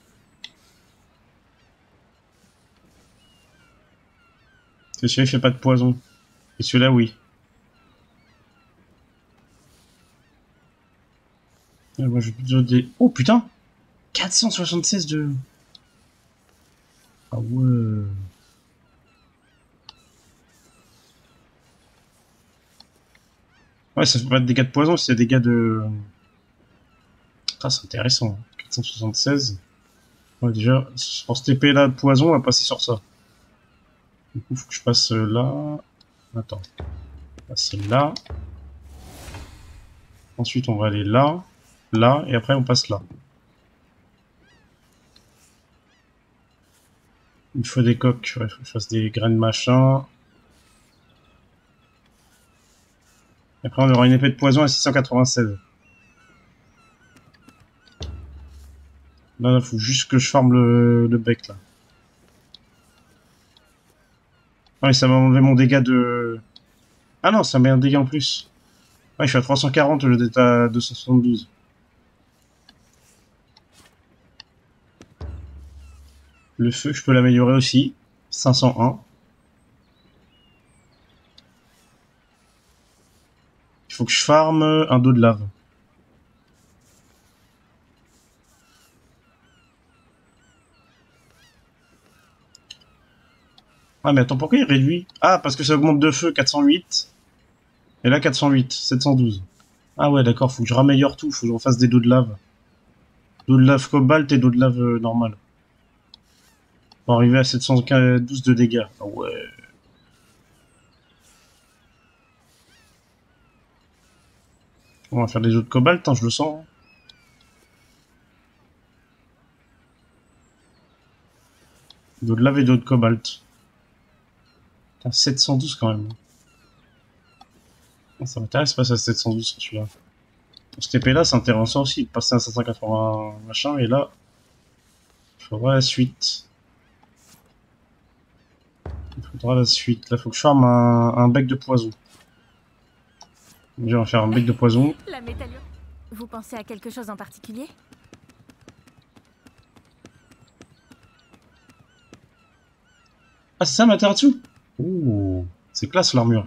Parce que celui-là, il fait pas de poison. Et celui-là, oui. Et moi, je vais des... Oh, putain, quatre cent soixante-seize de... Ah ouais... Ouais, ça fait pas de dégâts de poison, c'est des dégâts de... Ah, c'est intéressant. quatre cent soixante-seize. Ouais, déjà, pour cette épée là de poison, on va passer sur ça. Du coup, faut que je passe là. Attends. Passer là. Ensuite, on va aller là. Là. Et après, on passe là. Il faut des coques. Ouais, faut que je fasse des graines machin. Et après, on aura une épée de poison à six cent quatre-vingt-seize. Là, il faut juste que je farme le, le bec, là. Ah, et ça m'a enlevé mon dégât de... Ah non, ça met un dégât en plus. Ouais, je suis à trois cent quarante, le d'être à deux cent soixante-douze. Le feu, je peux l'améliorer aussi. cinq cent un. Il faut que je farme un dos de lave. Ah mais attends, pourquoi il réduit? Ah, parce que ça augmente de feu, quatre cent huit. Et là, quatre cent huit, sept cent douze. Ah ouais, d'accord, faut que je rameilleure tout, faut que je refasse des dos de lave. Dos de lave cobalt et dos de lave euh, normal. Pour arriver à sept cent douze de dégâts. Ah ouais. On va faire des os de cobalt, hein, je le sens. Dos de lave et dos de cobalt. Putain, sept cent douze quand même. Ça m'intéresse pas ça, sept cent douze sur celui-là. Pour cette épée là, c'est intéressant aussi de passer à cinq cent quatre-vingts machin, et là, il faudra la suite. Il faudra la suite. Là, faut que je farme un, un bec de poison. Déjà, on va faire un bec de poison. La métallure. Vous pensez à quelque chose en particulier? Ah, c'est ça, Materatsu? Ouh, c'est classe l'armure.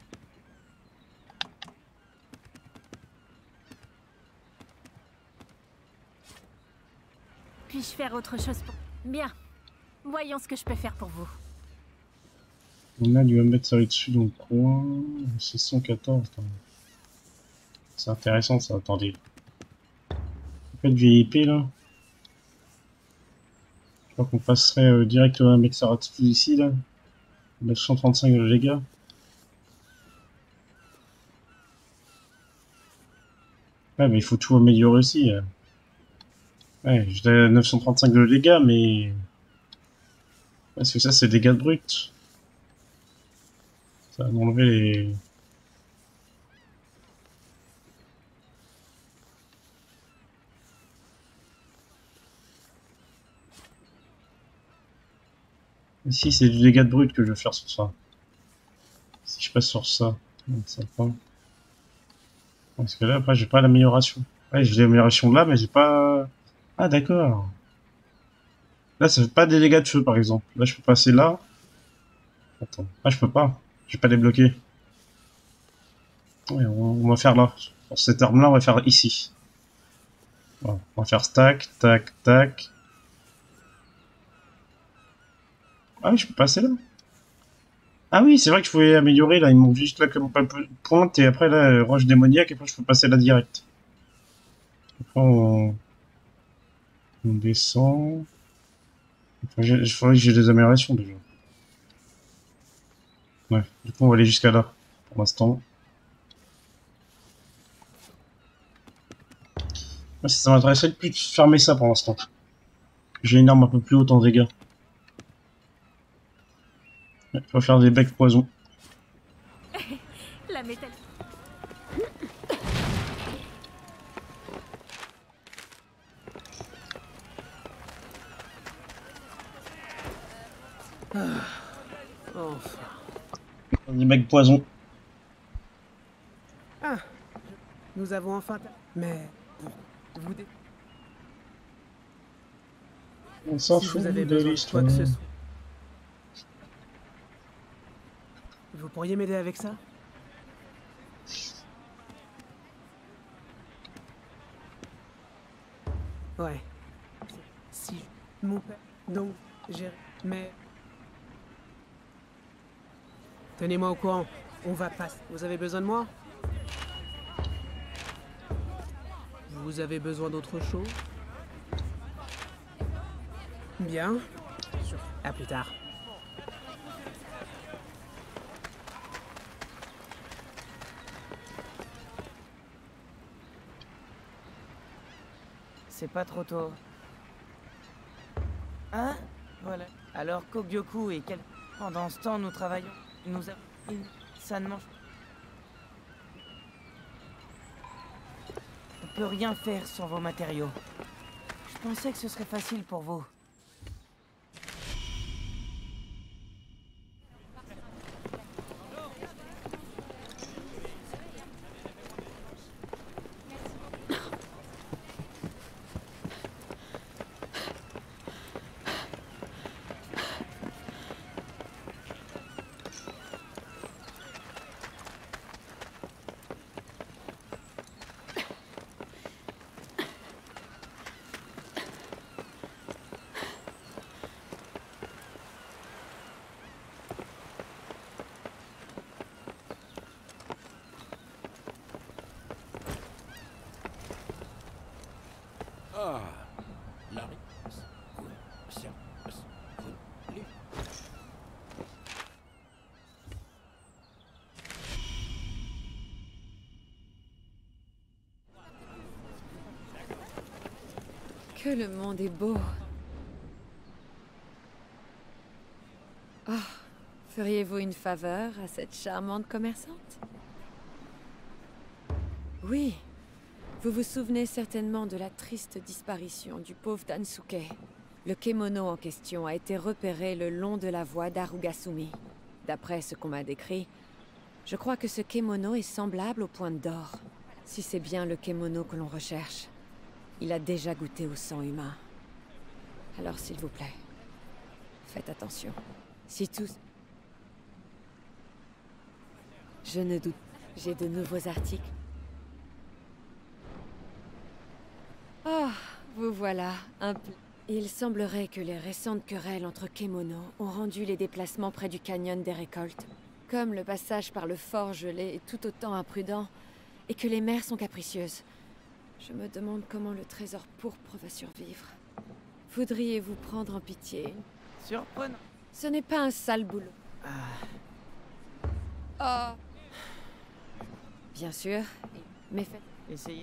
Puis-je faire autre chose pour... Bien. Voyons ce que je peux faire pour vous. On a du mettre ça dessus dans le coin. six cent quatorze. C'est intéressant ça, attendez. Pas de vieille épée là. Je crois qu'on passerait euh, direct à Mexaratsu ici là. neuf cent trente-cinq de dégâts. Ouais, mais il faut tout améliorer aussi. Hein. Ouais, j'étais à neuf cent trente-cinq de dégâts, mais... Parce que ça, c'est dégâts bruts. Ça va m'enlever les... Ici, c'est du dégâts de brut que je vais faire sur ça. Si je passe sur ça, ça pas. Parce que là, après, j'ai pas l'amélioration. Ouais, j'ai l'amélioration là, mais j'ai pas... Ah, d'accord. Là, ça fait pas des dégâts de feu, par exemple. Là, je peux passer là. Attends. Ah, je peux pas. Je vais pas débloquer. Ouais, on va faire là. Pour cette arme-là, on va faire ici. Voilà. On va faire stack, tac, tac. Ah oui, je peux passer là. Ah oui, c'est vrai que je pouvais améliorer, là. Il manque juste là comme pas peu de pointe, et après, là, euh, roche démoniaque, et après, je peux passer là direct. Après, on, on descend. Enfin, il faudrait que j'ai des améliorations, déjà. Ouais, du coup, on va aller jusqu'à là, pour l'instant. Ouais, ça m'intéresserait de plus de fermer ça, pour l'instant. J'ai une arme un peu plus haute en dégâts. Il faut faire des becs poison. La métal. Ah. Enfin. Des becs poison. Ah. Nous avons enfin... Mais... Vous... On s'en si fout vous avez de besoin de quoi l'histoire. que ce soit. Vous pourriez m'aider avec ça? Ouais. Si mon père... Donc, j'ai... Mais... Tenez-moi au courant. On va passer. Vous avez besoin de moi? Vous avez besoin d'autre chose? Bien. À plus tard. C'est pas trop tôt. Hein? Voilà. Alors Kogyoku et quel... Pendant ce temps, nous travaillons. Nous avons... Une... Ça ne mange... On peut rien faire sur vos matériaux. Je pensais que ce serait facile pour vous. Ah, la Que le monde est beau. Oh, feriez-vous une faveur à cette charmante commerçante? Oui. Vous vous souvenez certainement de la triste disparition du pauvre Tansuke. Le kemono en question a été repéré le long de la voie d'Arugasumi. D'après ce qu'on m'a décrit, je crois que ce kemono est semblable aux pointes d'or. Si c'est bien le kemono que l'on recherche, il a déjà goûté au sang humain. Alors s'il vous plaît, faites attention. Si tous... Je ne doute... J'ai de nouveaux articles. Ah, vous voilà, un peu... Il semblerait que les récentes querelles entre kemono ont rendu les déplacements près du canyon des récoltes. Comme le passage par le fort gelé est tout autant imprudent, et que les mers sont capricieuses. Je me demande comment le trésor pourpre va survivre. Voudriez-vous prendre en pitié? Surprenant. Ce n'est pas un sale boulot. Ah. Oh. Bien sûr, mais faites... Essayez.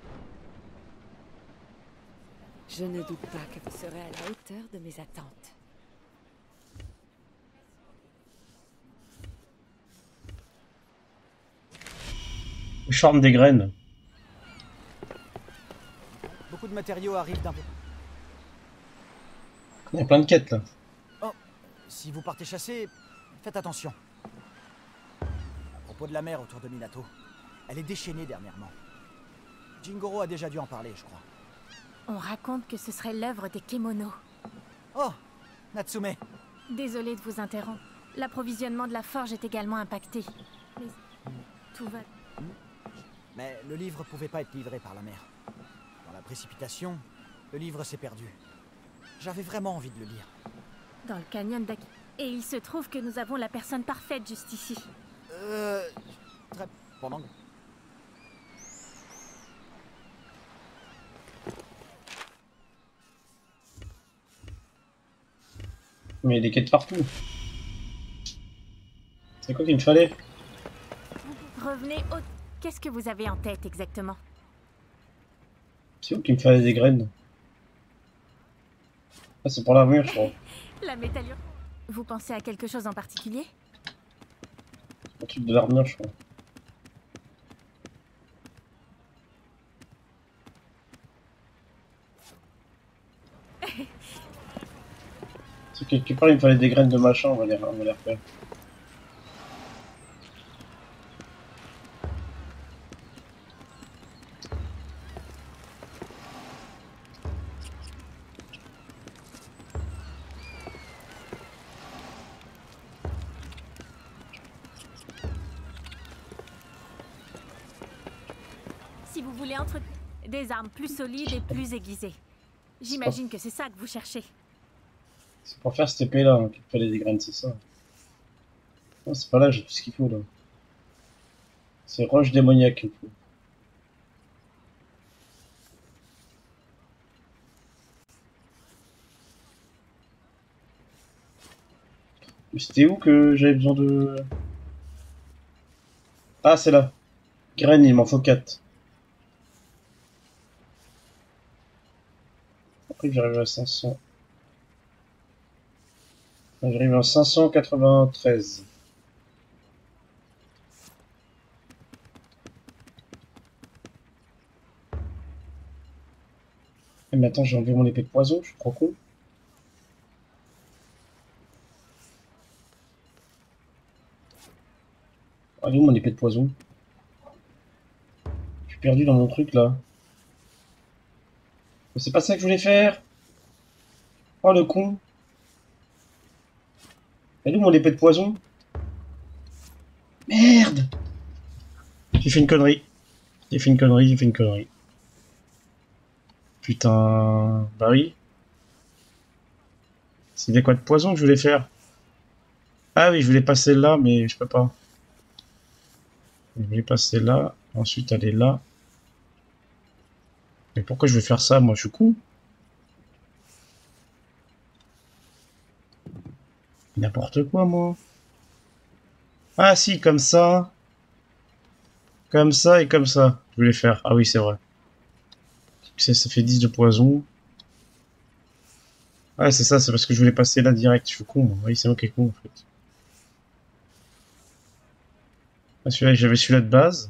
Je ne doute pas que vous serez à la hauteur de mes attentes. Le charme des graines. Beaucoup de matériaux arrivent d'un peu. Il y a plein de quêtes là. Oh, si vous partez chasser, faites attention. À propos de la mer autour de Minato, elle est déchaînée dernièrement. Jingoro a déjà dû en parler, je crois. On raconte que ce serait l'œuvre des kemonos. Oh, Natsume. Désolée de vous interrompre. L'approvisionnement de la forge est également impacté. Mais tout va... Mais le livre pouvait pas être livré par la mer. Dans la précipitation, le livre s'est perdu. J'avais vraiment envie de le lire. Dans le canyon d'Aki... Et il se trouve que nous avons la personne parfaite juste ici. Euh... Très... Pendant... Mais il y a des quêtes partout. C'est quoi qu'il me fallait? Revenez au... Qu'est-ce que vous avez en tête exactement? C'est où qu'il me fallait des graines? Ah, c'est pour l'avenir, je crois. La métallure. Vous pensez à quelque chose en particulier? Un truc de l'armure, je crois. C'est quelque part, il me fallait des graines de machin, on va les, on va les refaire. Si vous voulez entre... des armes plus solides et plus aiguisées. J'imagine que c'est ça que vous cherchez. C'est pour faire cette épée là hein, qu'il fallait des graines, c'est ça. Non, c'est pas là, j'ai tout ce qu'il faut là. C'est roche démoniaque qu'il faut. C'était où que j'avais besoin de... Ah, c'est là. Graines, il m'en faut quatre. Après, j'arrive à cinq cents. J'arrive à cinq cent quatre-vingt-treize. Mais attends, j'ai enlevé mon épée de poison, je suis trop con. Elle est où mon épée de poison? Je suis perdu dans mon truc là. Mais c'est pas ça que je voulais faire. Oh le con. Elle est où mon épée de poison? Merde! J'ai fait une connerie. J'ai fait une connerie, j'ai fait une connerie. Putain... Bah oui. C'est des quoi de poison que je voulais faire? Ah oui, je voulais passer là, mais je peux pas. Je voulais passer là, ensuite aller là. Mais pourquoi je vais faire ça? Moi, je suis con. N'importe quoi, moi. Ah si, comme ça. Comme ça et comme ça. Je voulais faire. Ah oui, c'est vrai. Ça, ça fait dix de poison. Ouais, c'est ça, c'est parce que je voulais passer là direct. Je suis con, moi. Oui, c'est moi qui est con, en fait. Ah, celui-là, j'avais celui-là de base.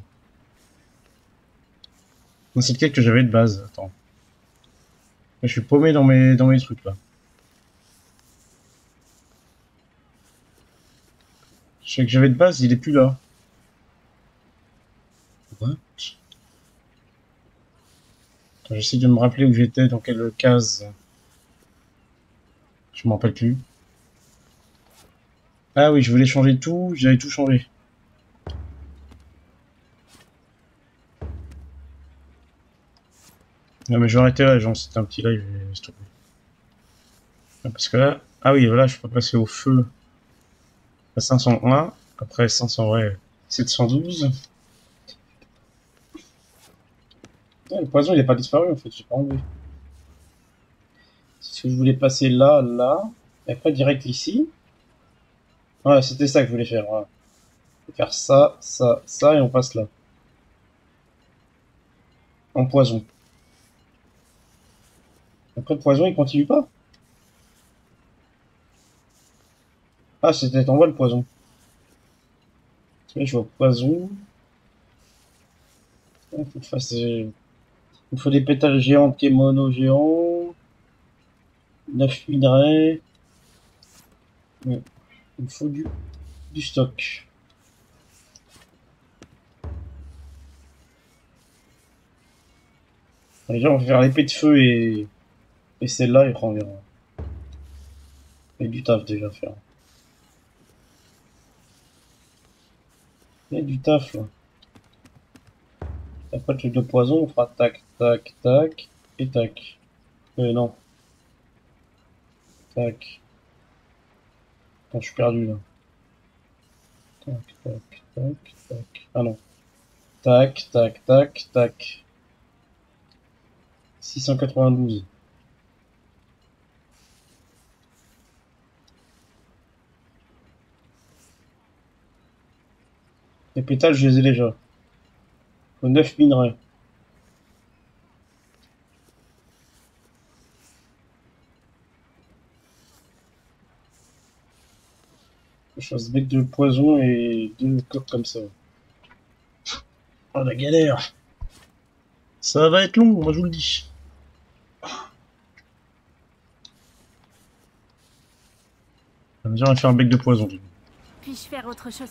Non, c'est lequel que j'avais de base? Attends. Je suis paumé dans mes, dans mes trucs, là. Celui que j'avais de base, il est plus là. What? J'essaie de me rappeler où j'étais, dans quelle case. Je m'en rappelle plus. Ah oui, je voulais changer tout, j'avais tout changé. Non mais je vais arrêter là, genre c'était un petit live, je vais stopper. Parce que là, ah oui, voilà, je peux passer au feu à cinq cent un, après cinq cents, ouais, sept cent douze. Ouais, le poison il n'est pas disparu en fait, j'ai pas enlevé. C'est ce que je voulais passer là, là, et après direct ici. Voilà, c'était ça que je voulais faire. Voilà. Faire ça, ça, ça, et on passe là. En poison. Après le poison il continue pas. Ah, c'était en bas le poison. Là, je vois poison. Il faut, fasse... il faut des pétales géants, kémono géants. neuf minerais. Il me faut du, du stock. Déjà, on va faire l'épée de feu et, et celle-là, et on verra. Il y a du taf déjà à faire. Il y a du taf là. Après le truc de poison, on fera tac, tac, tac, et tac. Euh, non. Tac. Quand je suis perdu là. Tac, tac, tac, tac. Ah non. Tac, tac, tac, tac. six cent quatre-vingt-douze. Les pétales, je les ai déjà. Faut neuf minerais. Je fasse bec de poison et deux coques comme ça. Oh la galère. Ça va être long, moi je vous le dis. Ça veut dire on va faire un bec de poison. Puis-je faire autre chose?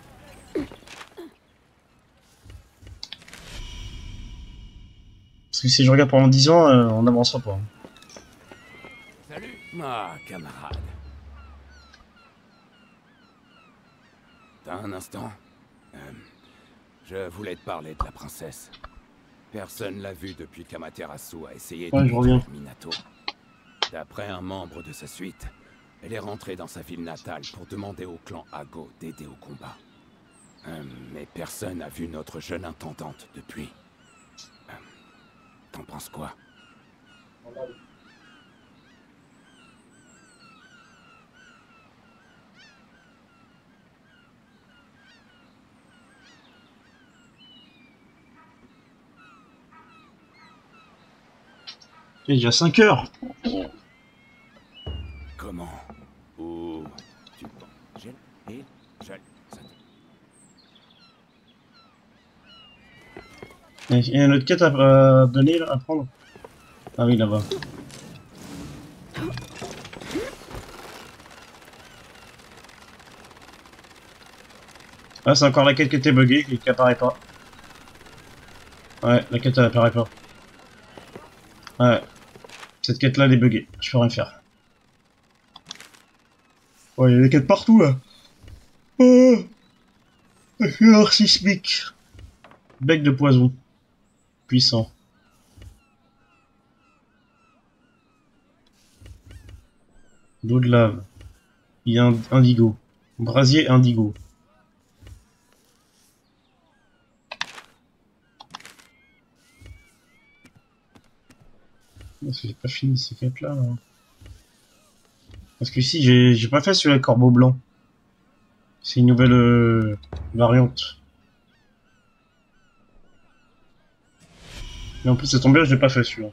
Parce que si je regarde pendant dix ans, euh, on n'avancera pas. Salut, ma camarade. T'as un instant? euh, Je voulais te parler de la princesse. Personne l'a vue depuis qu'Amaterasu a essayé ouais, de détruire Minato. D'après un membre de sa suite, elle est rentrée dans sa ville natale pour demander au clan Ago d'aider au combat. Euh, mais personne n'a vu notre jeune intendante depuis. Euh, T'en penses quoi? Il est déjà cinq heures. Comment? Où tu gèles et gèles. Il y a une autre quête à euh, donner, là, à prendre. Ah oui, là-bas. Ah, c'est encore la quête qui était buggée, qui apparaît pas. Ouais, la quête elle apparaît pas. Ouais. Cette quête là elle est buggée, je peux rien faire. Ouais, il y a des quêtes partout là. Oh, alors sismique. Bec de poison. Puissant. D'eau de lave. Il y a un indigo. Brasier indigo. Parce que j'ai pas fini ces quêtes là. Hein. Parce que ici j'ai pas fait sur les corbeaux blancs. C'est une nouvelle euh, variante. Mais en plus ça tombe bien, je l'ai pas fait celui-là.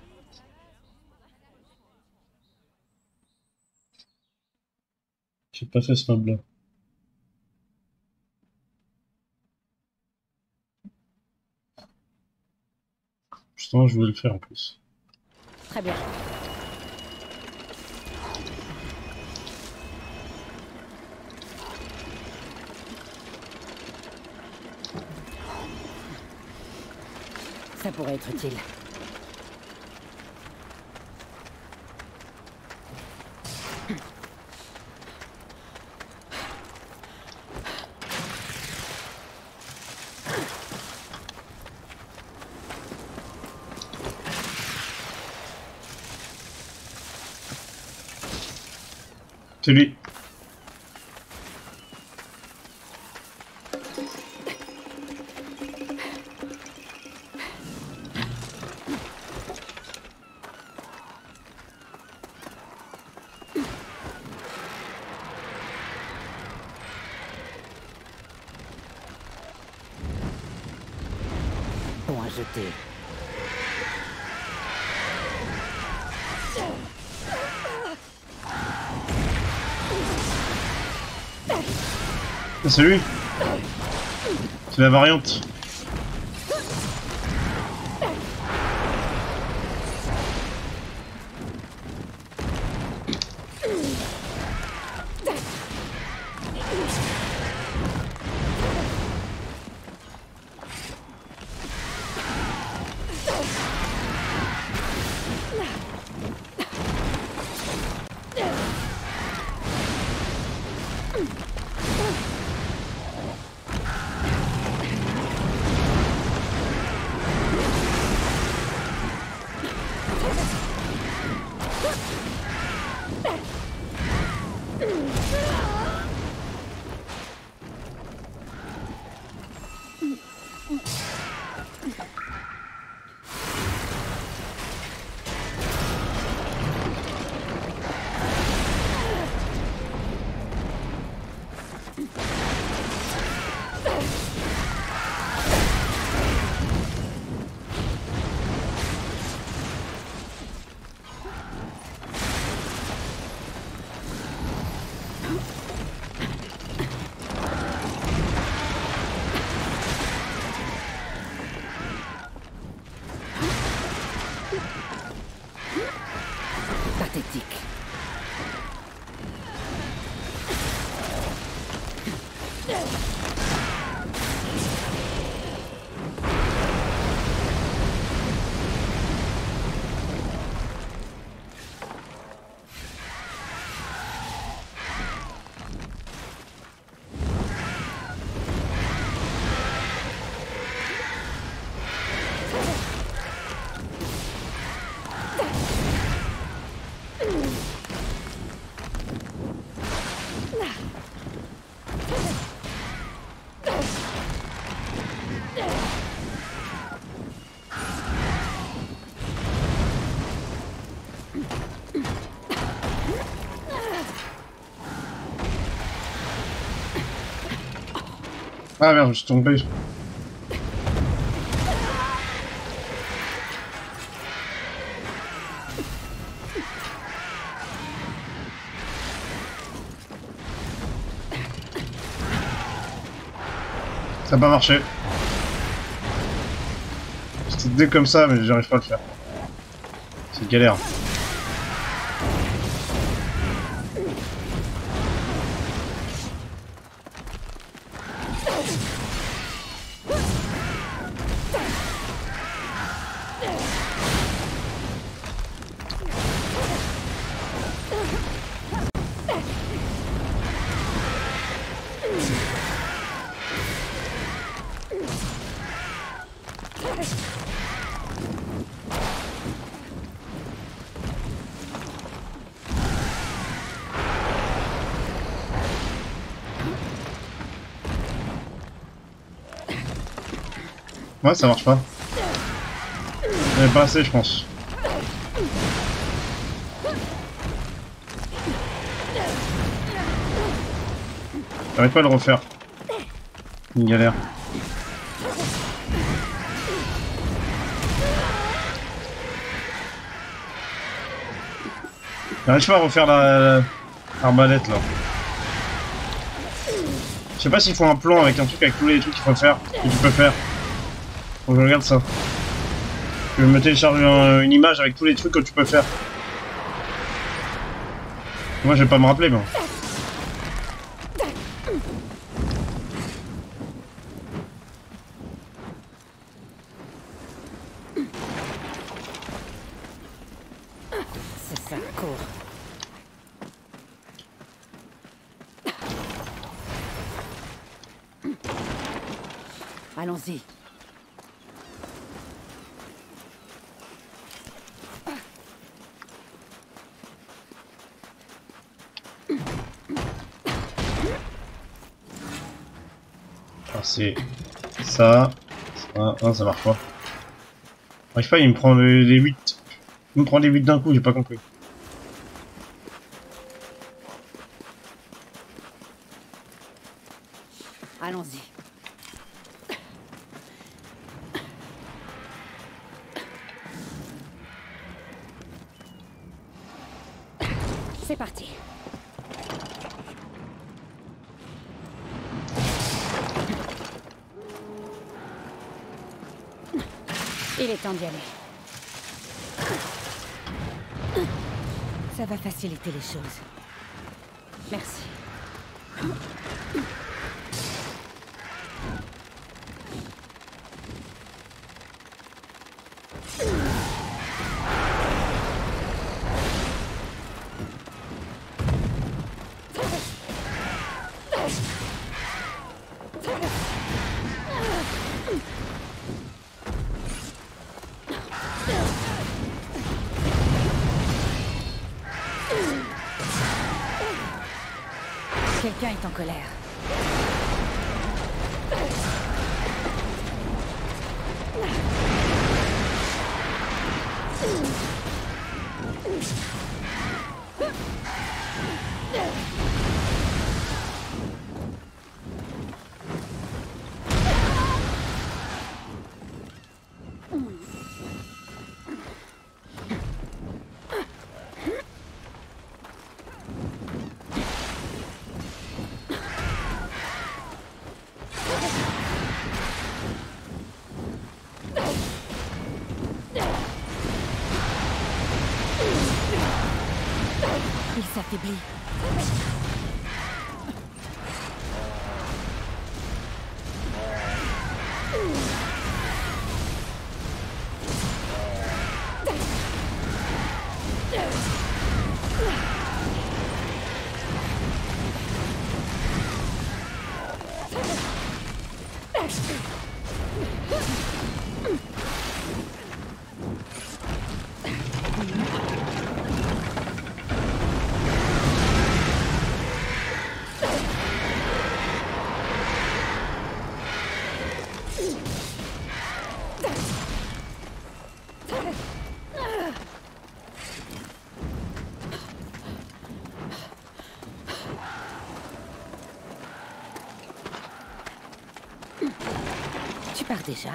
J'ai pas fait ce mob là. Justement je voulais le faire en plus. Très bien. Ça pourrait être utile. C'est lui. Bon à jeter. C'est lui. C'est la variante. Ah merde, je suis tombé. Ça n'a pas marché. C'était dès comme ça, mais j'arrive pas à le faire. C'est galère. Ouais, ça marche pas. Il pas assez, je pense. J'arrive pas à le refaire. Une galère. J'arrive pas à refaire la... l'arbalète là. Je sais pas s'il faut un plan avec un truc avec tous les trucs qu'il faut faire, que tu peux faire. Faut que je regarde ça. Je vais me télécharger un, une image avec tous les trucs que tu peux faire. Moi je vais pas me rappeler, moi. C'est ça, cours. Allons-y. C'est ça, ça, non, ça marche pas. J'arrive pas, il me prend les, les huit. Il me prend les huit d'un coup, j'ai pas compris. Allons-y. C'est parti. Il est temps d'y aller. Ça va faciliter les choses. Merci. Quelqu'un est en colère. Il s'affaiblit. pars déjà?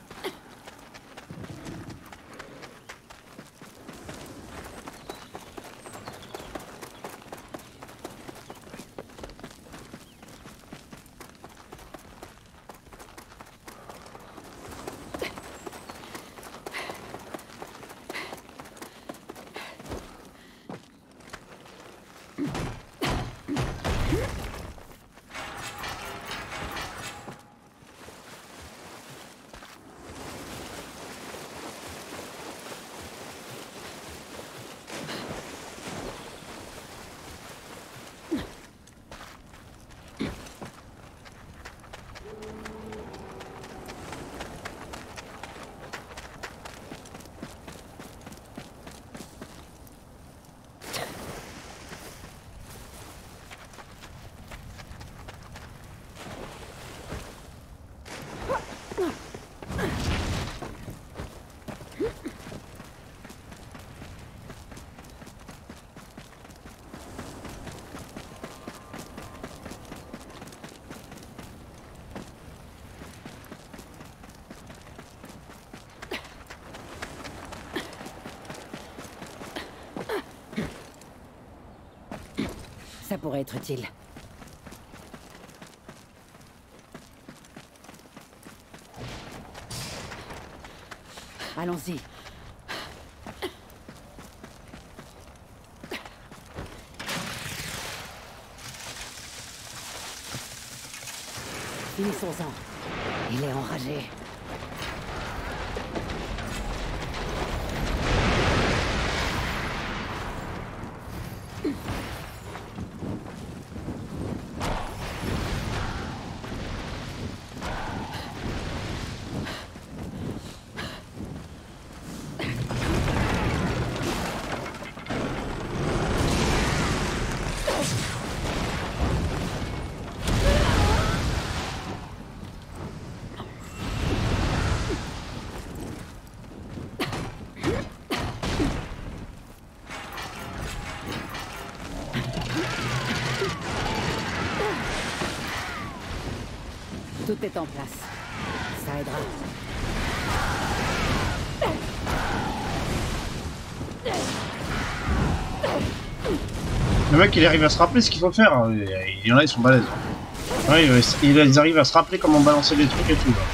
Ça pourrait être utile. Allons-y. Finissons-en. Il est enragé. Tout est en place. Ça aidera. Le mec il arrive à se rappeler ce qu'il faut faire. Il y en a, ils sont balèzes. Ouais, ils arrivent à se rappeler comment balancer des trucs et tout. Là.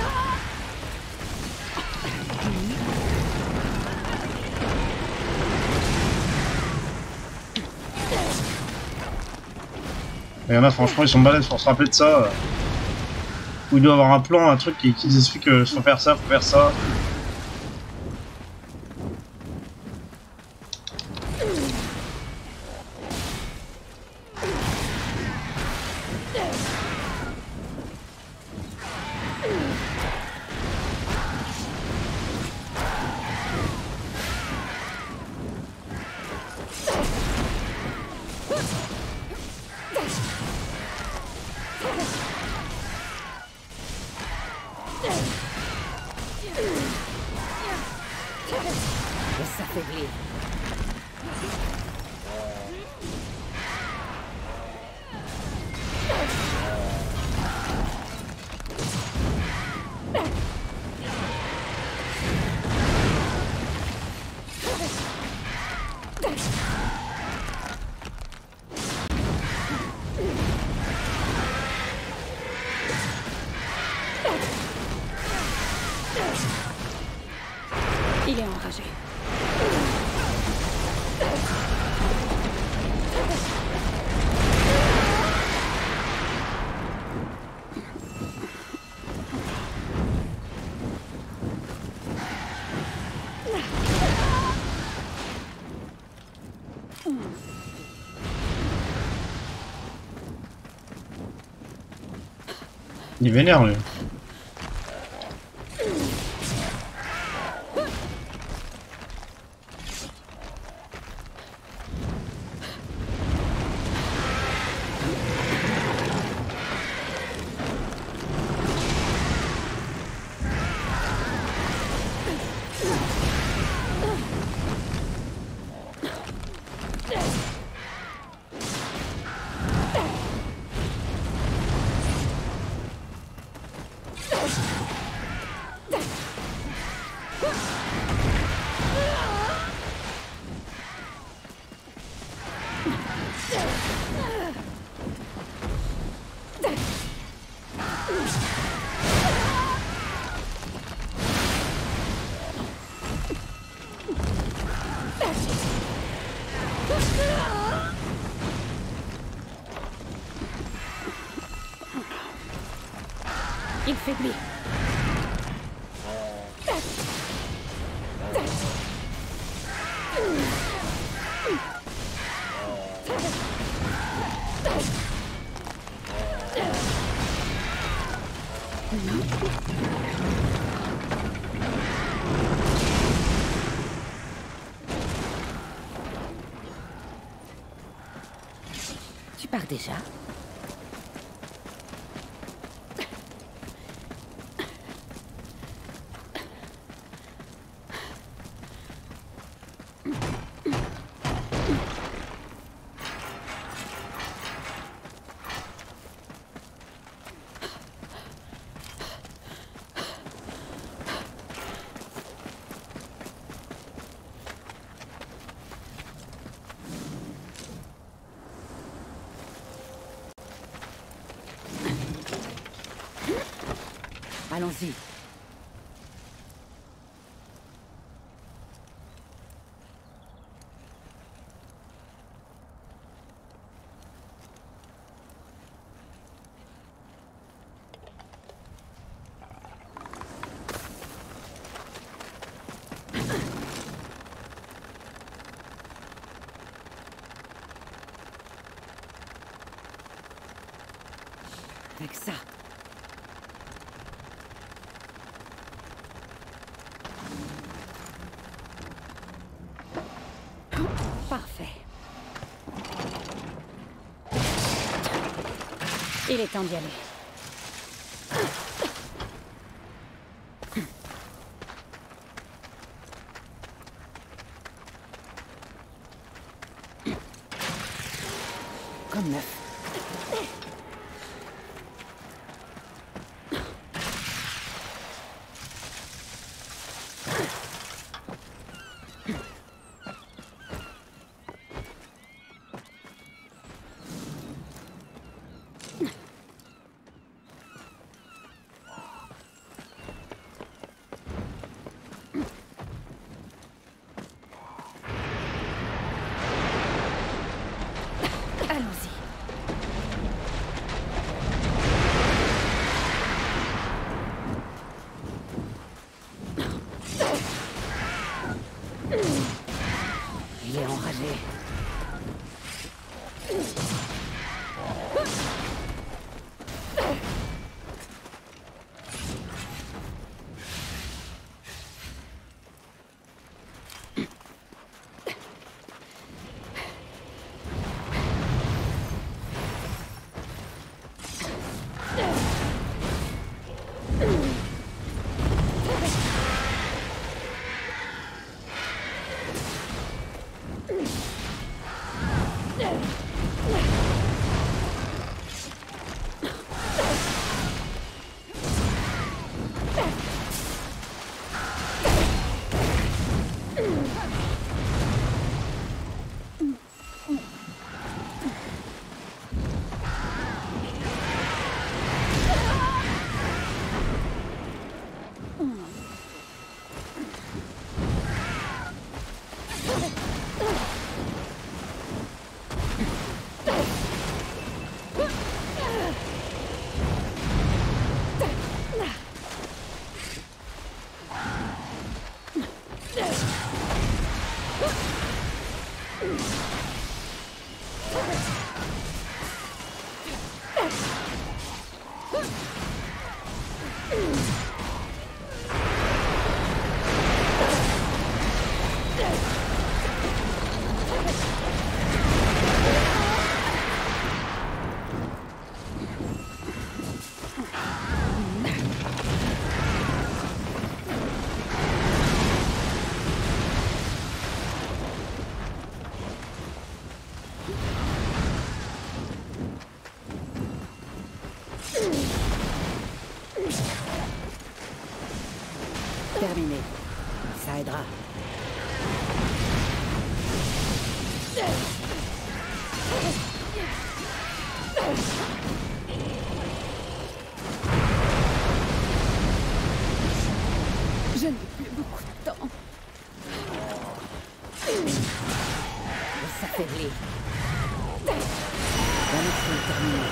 Il y en a, franchement, ils sont balèzes pour se rappeler de ça. Où il doit avoir un plan, un truc qui, qui explique que faut faire ça, faut faire ça. Il est enragé. Il est vénère lui. Il faiblit. Tu pars déjà? Allons-y. Avec ça. Parfait. Il est temps d'y aller. Comme neuf. Il est enragé. Terminé. Ça aidera. Je n'ai plus beaucoup de temps. Il s'affaiblit. La mission est terminée.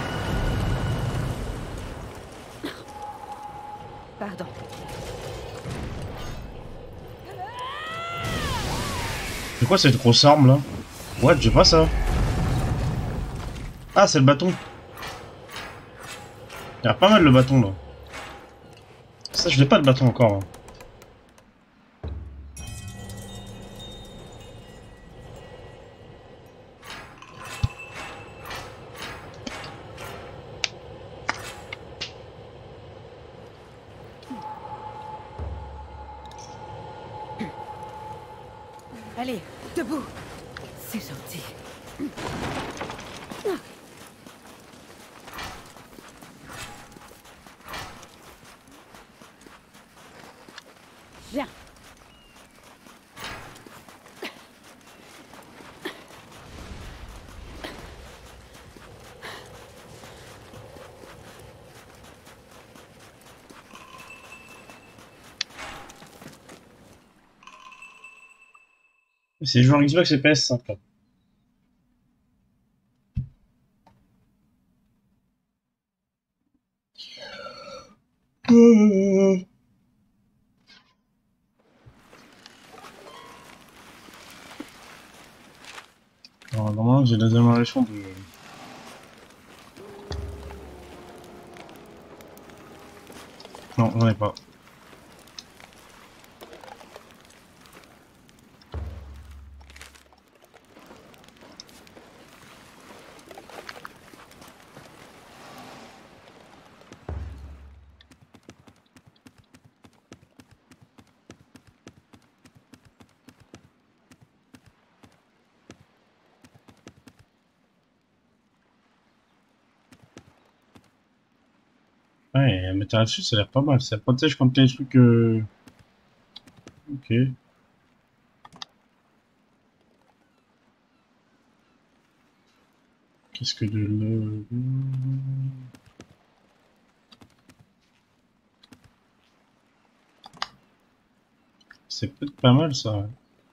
Pardon. C'est quoi cette grosse arme là? What? J'ai pas ça. Ah, c'est le bâton. Il y a pas mal le bâton là. Ça, je l'ai pas le bâton encore. Là. Allez, debout. C'est gentil. Viens. C'est joueur Xbox et P S cinq. Euh... Alors, normalement, j'ai la démarration de... Non, j'en ai pas. Ouais, mettre là-dessus, ça a l'air pas mal. Ça protège contre les trucs. Euh... Ok. Qu'est-ce que de le. C'est peut-être pas mal ça.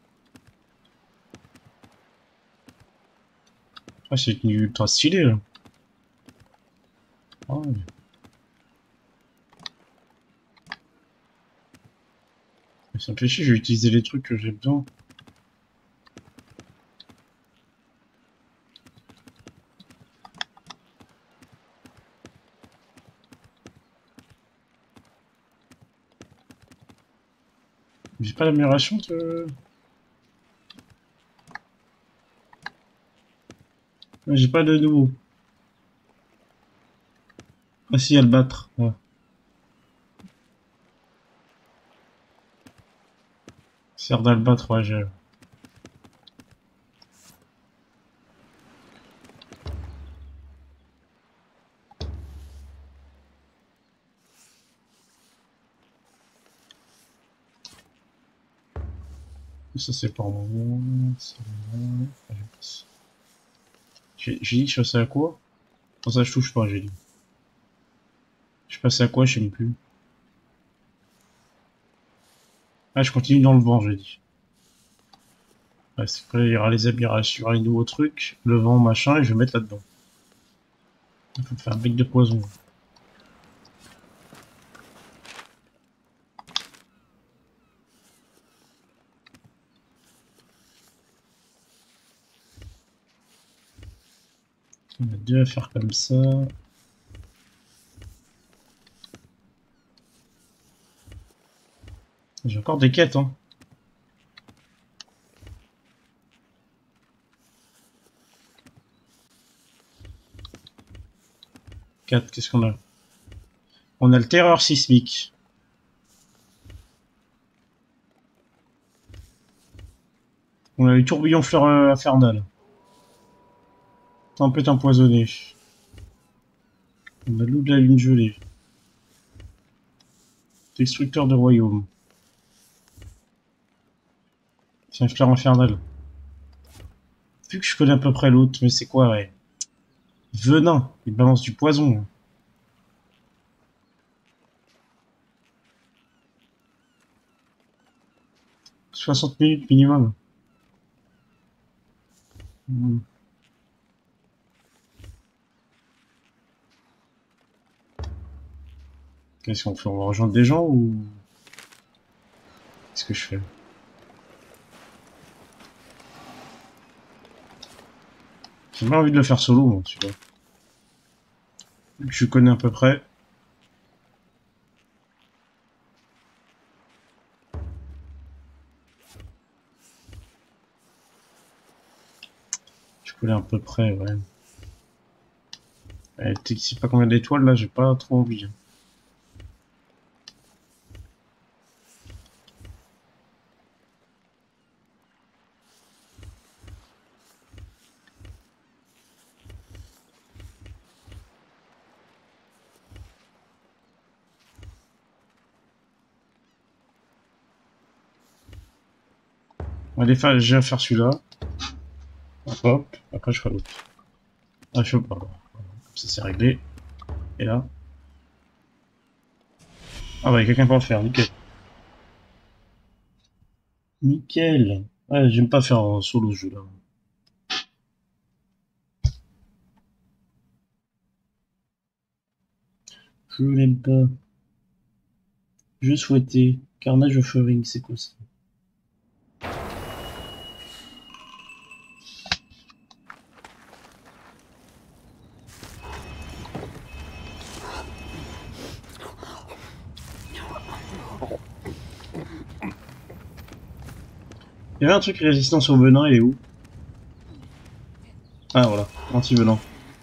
Ah, c'est ultra stylé là. Ah, ouais. Ça me fait chier, je vais utiliser les trucs que j'ai besoin. J'ai pas l'amélioration de... J'ai pas de nouveau. Ah si, à le battre. Ouais. Sert d'à le battre, ouais, j'ai... Ça c'est pour moi. J'ai dit que je passais à quoi? Pour ça je touche pas, j'ai dit. Je passais à quoi, je sais même plus. Ah, je continue dans le vent, j'ai dit. Ouais, c'est après, il y aura les aberrations, les nouveaux trucs, le vent, machin, et je vais mettre là-dedans. Il faut faire un bec de poison. On a deux à faire comme ça. J'ai encore des quêtes, hein. quatre, qu'est-ce qu'on a? On a le terreur sismique. On a le tourbillon fleur infernal. Tempête empoisonnée. On a loup de la lune gelée. Destructeur de royaume. C'est un fleur infernal. Vu que je connais à peu près l'autre, mais c'est quoi, ouais. Venin, il balance du poison. soixante minutes minimum. Hmm. Qu'est-ce qu'on fait? On va rejoindre des gens ou... Qu'est-ce que je fais? J'ai pas envie de le faire solo, moi, celui-là. Vu que je connais à peu près. Je connais à peu près, ouais. Eh, tu sais pas combien d'étoiles, là, j'ai pas trop envie. Hein. Allez, j'ai à faire celui-là. Hop, après je ferai l'autre. Ah, je sais pas. Comme ça, c'est réglé. Et là. Ah, bah, il y a quelqu'un pour le faire, nickel. Nickel. Ouais, j'aime pas faire un solo ce jeu-là. Je l'aime pas. Je souhaitais. Carnage of Ring, c'est quoi ça? Il y avait un truc résistance au venin, il est où? Ah voilà, anti-venin.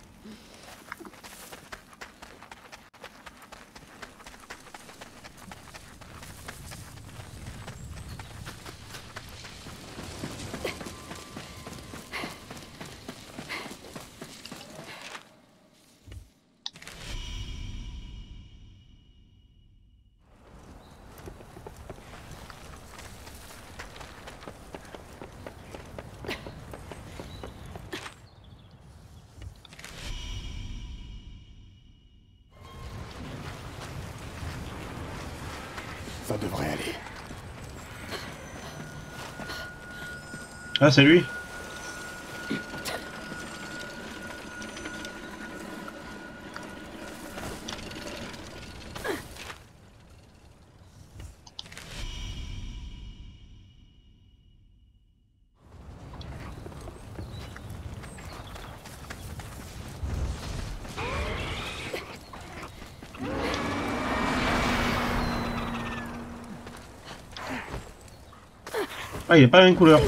Ça devrait aller. Ah, c'est lui. Ah, il est pas la même couleur.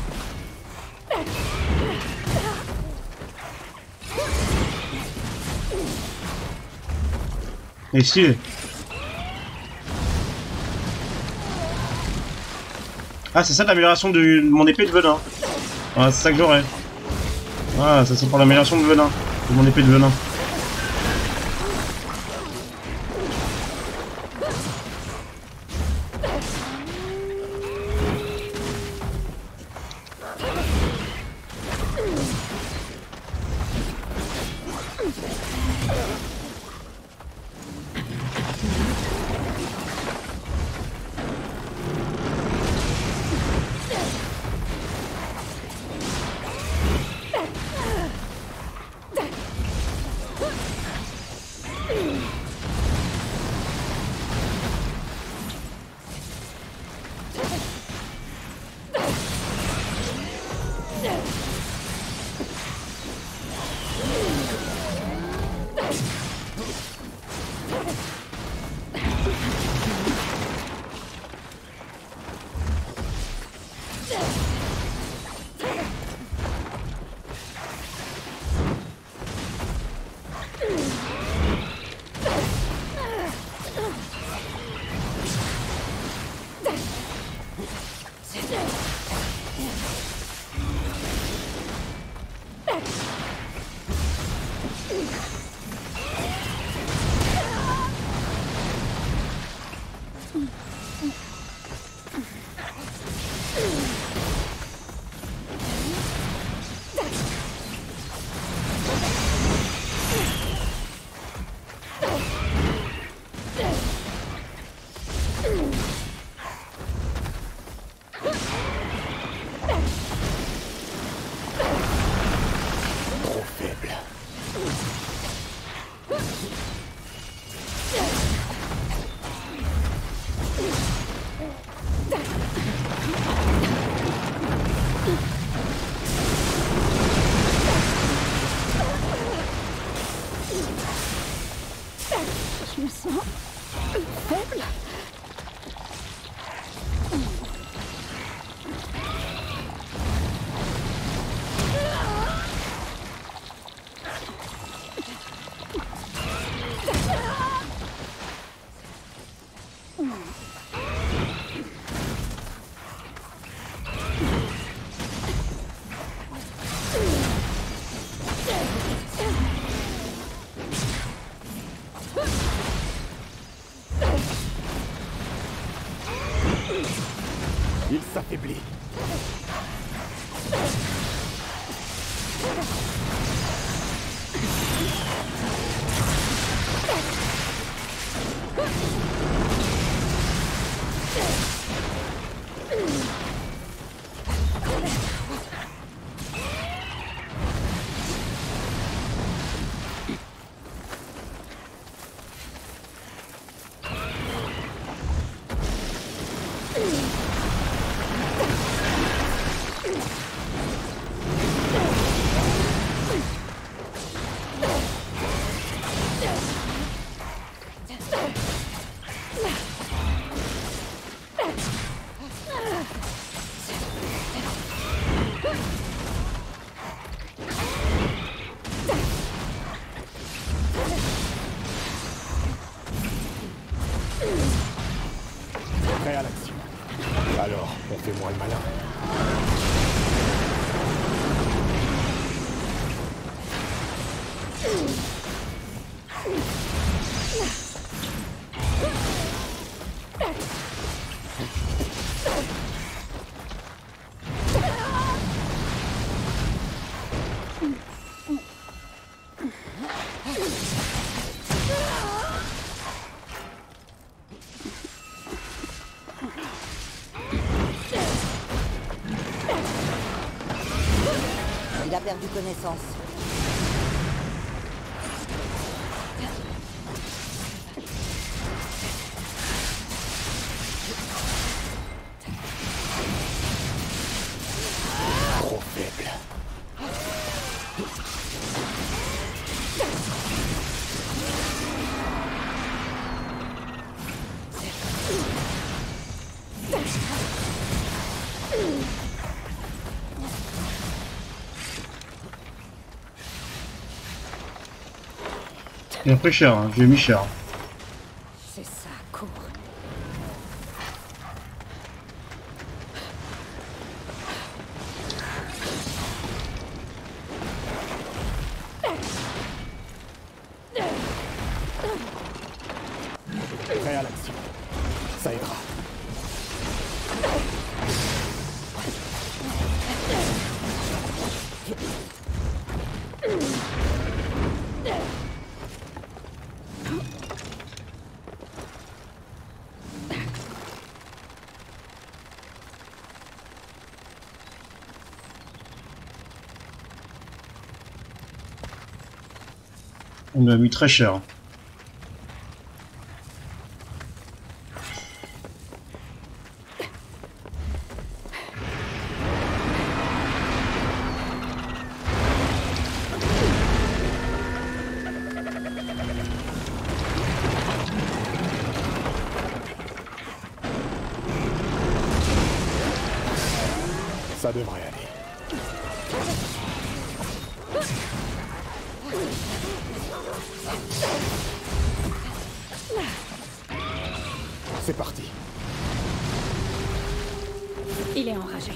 Et stylé. Ah, c'est ça l'amélioration de mon épée de venin. Ah, c'est ça que j'aurais. Ah, ça c'est pour l'amélioration de venin. De mon épée de venin. Faible? Il s'affaiblit. Prêt à l'action. Alors, on fait moins le malin. Il a perdu connaissance. Trop faible. Il a pris cher, hein. J'ai mis cher. C'est ça, cours. Prêt à l'action. Ça aidera. On a mis très cher. Ça devrait aller. C'est parti. Il est enragé.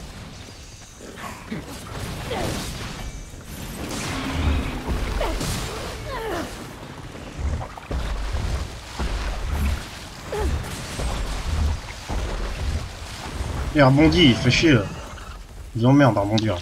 Il rebondit, il fait chier là. Ils emmerdent à rebondir.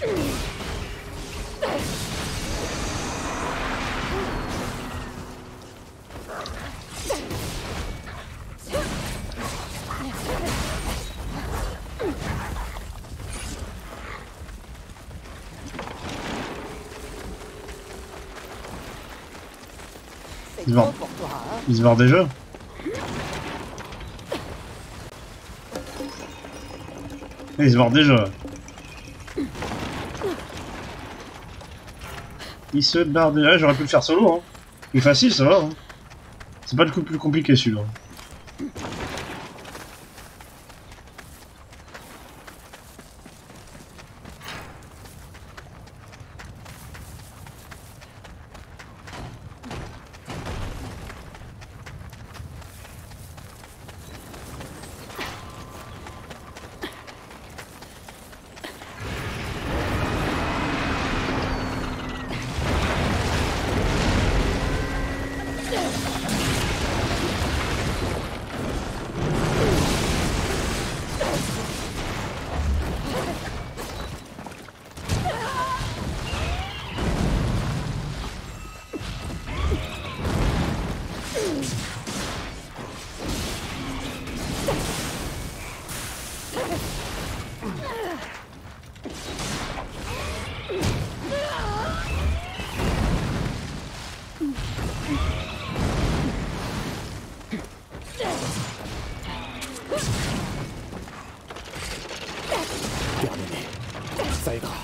Il se barre. Il se barre déjà. Il se barre déjà. Il se barre déjà. J'aurais pu le faire solo. Hein. Il est facile, ça va. Hein. C'est pas le coup le plus compliqué celui-là. Terminé. Ça aidera.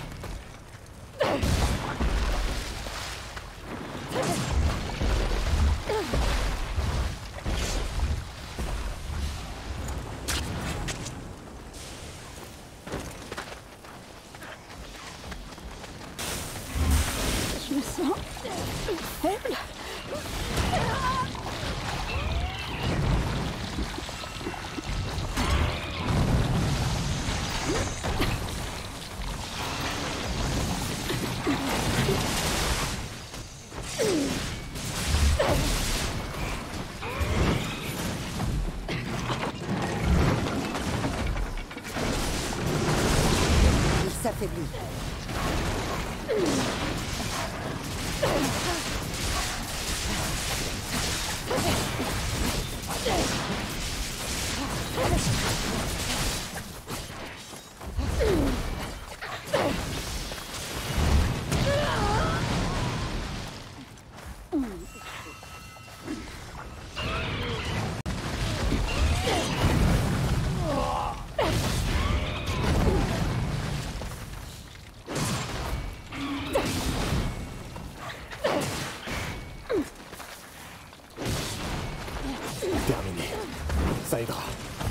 Je me sens faible. Il s'affaiblit. Terminé. Ça aidera.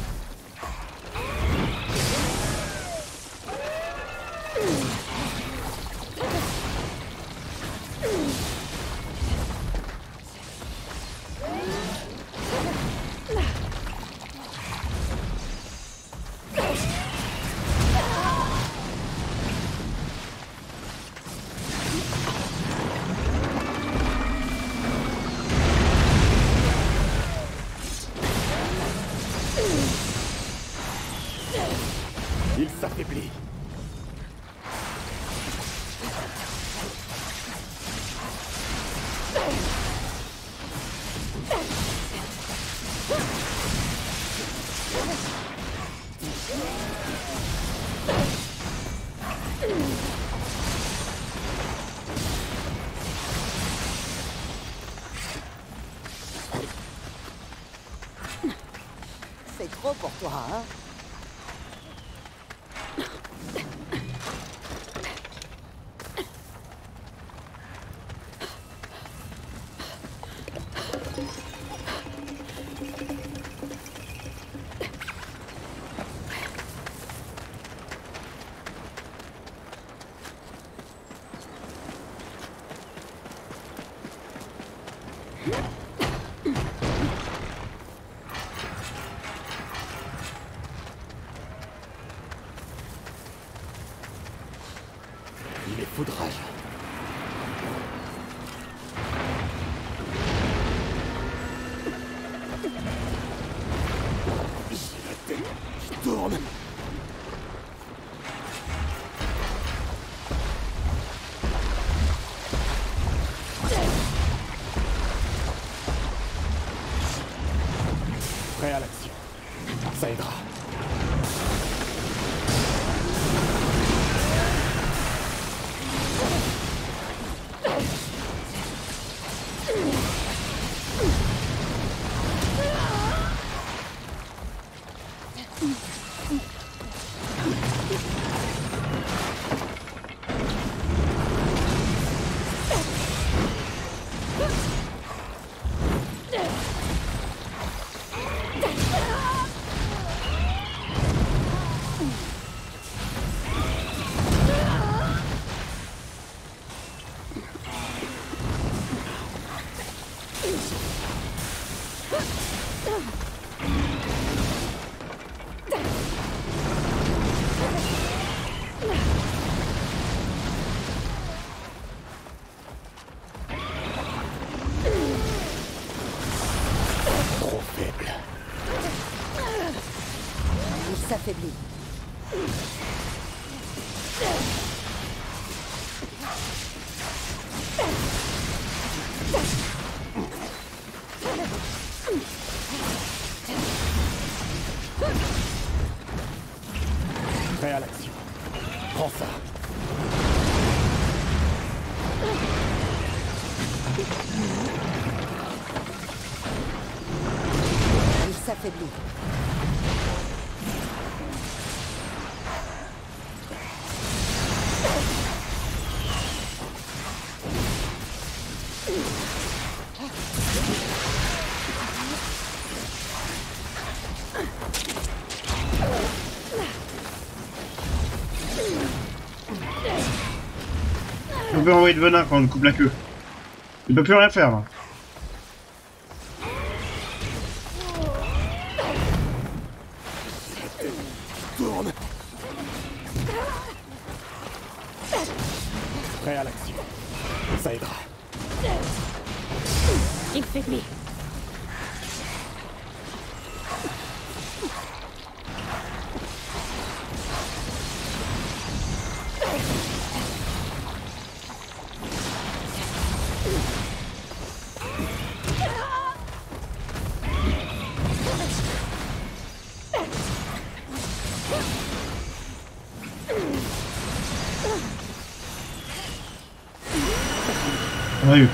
Il s'affaiblit. C'est trop pour toi, hein? Les foudrages. J'ai la tête qui tourne. Prêt à l'action. Ça aidera. Trop faible. Il s'affaiblit. Prêt à l'action. Prends ça. Il s'affaiblit. On peut envoyer de venin quand on coupe la queue. Il peut plus rien faire là. Tourne. Prêt à l'action. Ça aidera. Il faiblit. On a eu.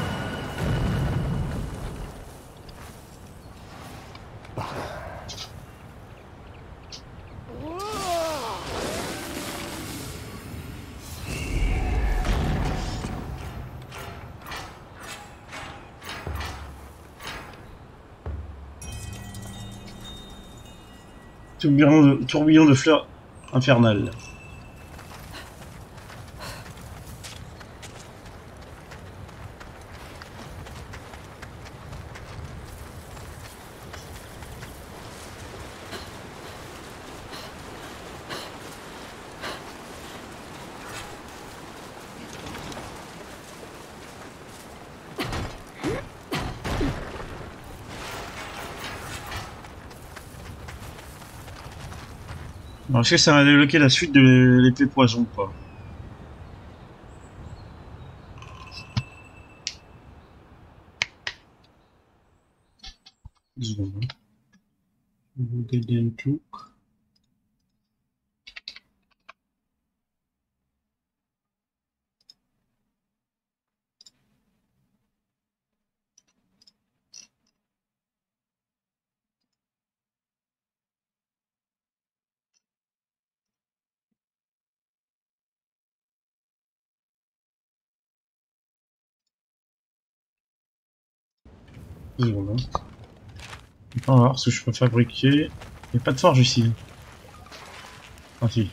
Tourbillon de, tourbillon de fleurs infernales. Alors, est-ce que ça va débloquer la suite de l'épée poison ou pas? Deux secondes. Dead Took. Deux secondes. On va voir ce que je peux fabriquer. Il n'y a pas de forge ici. Ah si.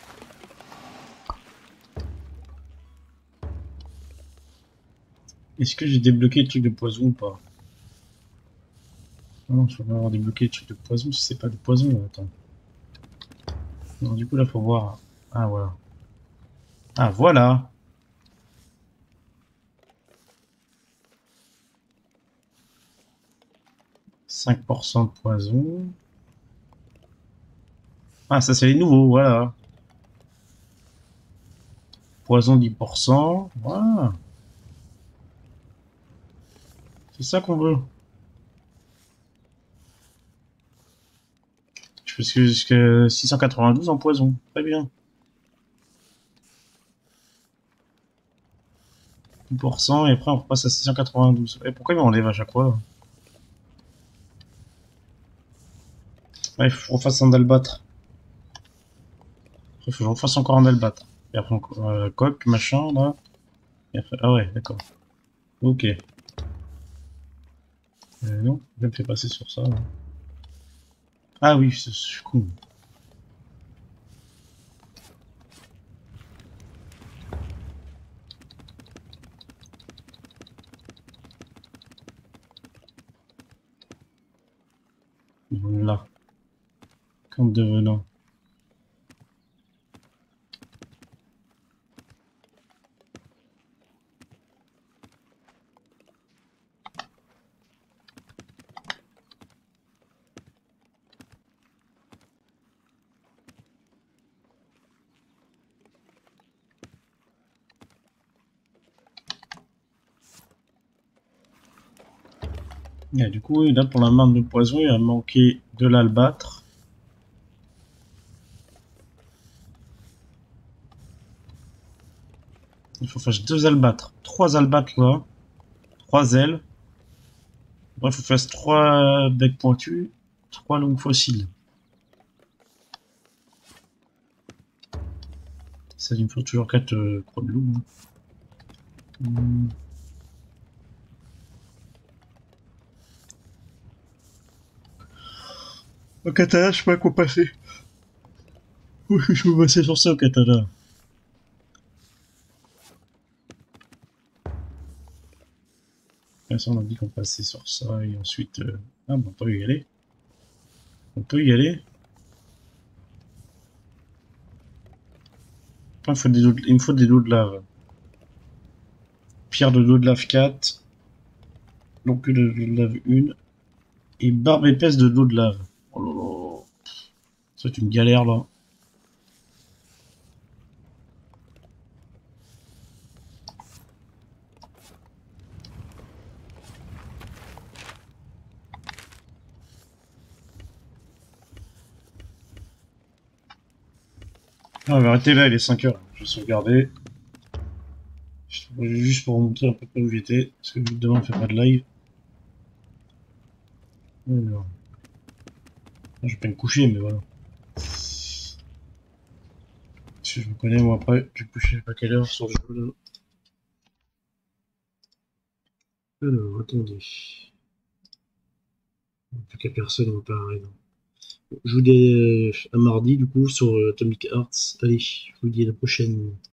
Est-ce que j'ai débloqué le truc de poison ou pas? Non, je peux avoir débloqué le truc de poison si c'est pas de poison. Attends. Non, du coup là faut voir. Ah voilà. Ah voilà. cinq pour cent de poison. Ah ça c'est les nouveaux, voilà. Poison dix pour cent. Voilà. C'est ça qu'on veut. Je fais jusqu'à six cent quatre-vingt-douze en poison. Très bien. dix pour cent et après on repasse à six cent quatre-vingt-douze. Et pourquoi il m'enlève à chaque fois? Ah, il faut que je refasse un albâtre. Il faut que je refasse encore un albâtre. Et après encore euh, coque, machin là. Et après... Ah ouais, d'accord. Ok. Euh, non, je me fais passer sur ça. Là. Ah oui, c'est cool. Là. Camp de venant. Et du coup, là pour la marne de poison, il a manqué de l'albâtre. Il faut faire deux albâtres, trois albâtres là, trois ailes. Bref, il faut faire trois becs pointus, trois longues fossiles. Ça, il me faut toujours quatre euh, croix de loup. Hein. Hum. Au katana, je sais pas quoi passer. Oui, je peux passer sur ça au katana. Là, ça, on a dit qu'on passait sur ça et ensuite. Euh... Ah, bon, on peut y aller. On peut y aller. Il me faut des dos de, il me faut des dos de lave. Pierre de dos de lave quatre. Donc de dos de lave un. Et barbe épaisse de dos de lave. Oh là là. C'est une galère là. Ah, on va arrêter là, il est cinq heures. Je vais sauvegarder. Juste pour vous montrer un peu où j'étais. Parce que demain on fait pas de live. Alors. Je vais pas me coucher, mais voilà. Si je me connais, moi après, je vais me coucher à quelle heure sur le jeu là. Alors, attendez. En tout cas, personne ne va pas arrêter. Je vous dis à mardi du coup sur Atomic Hearts. Allez, je vous dis à la prochaine.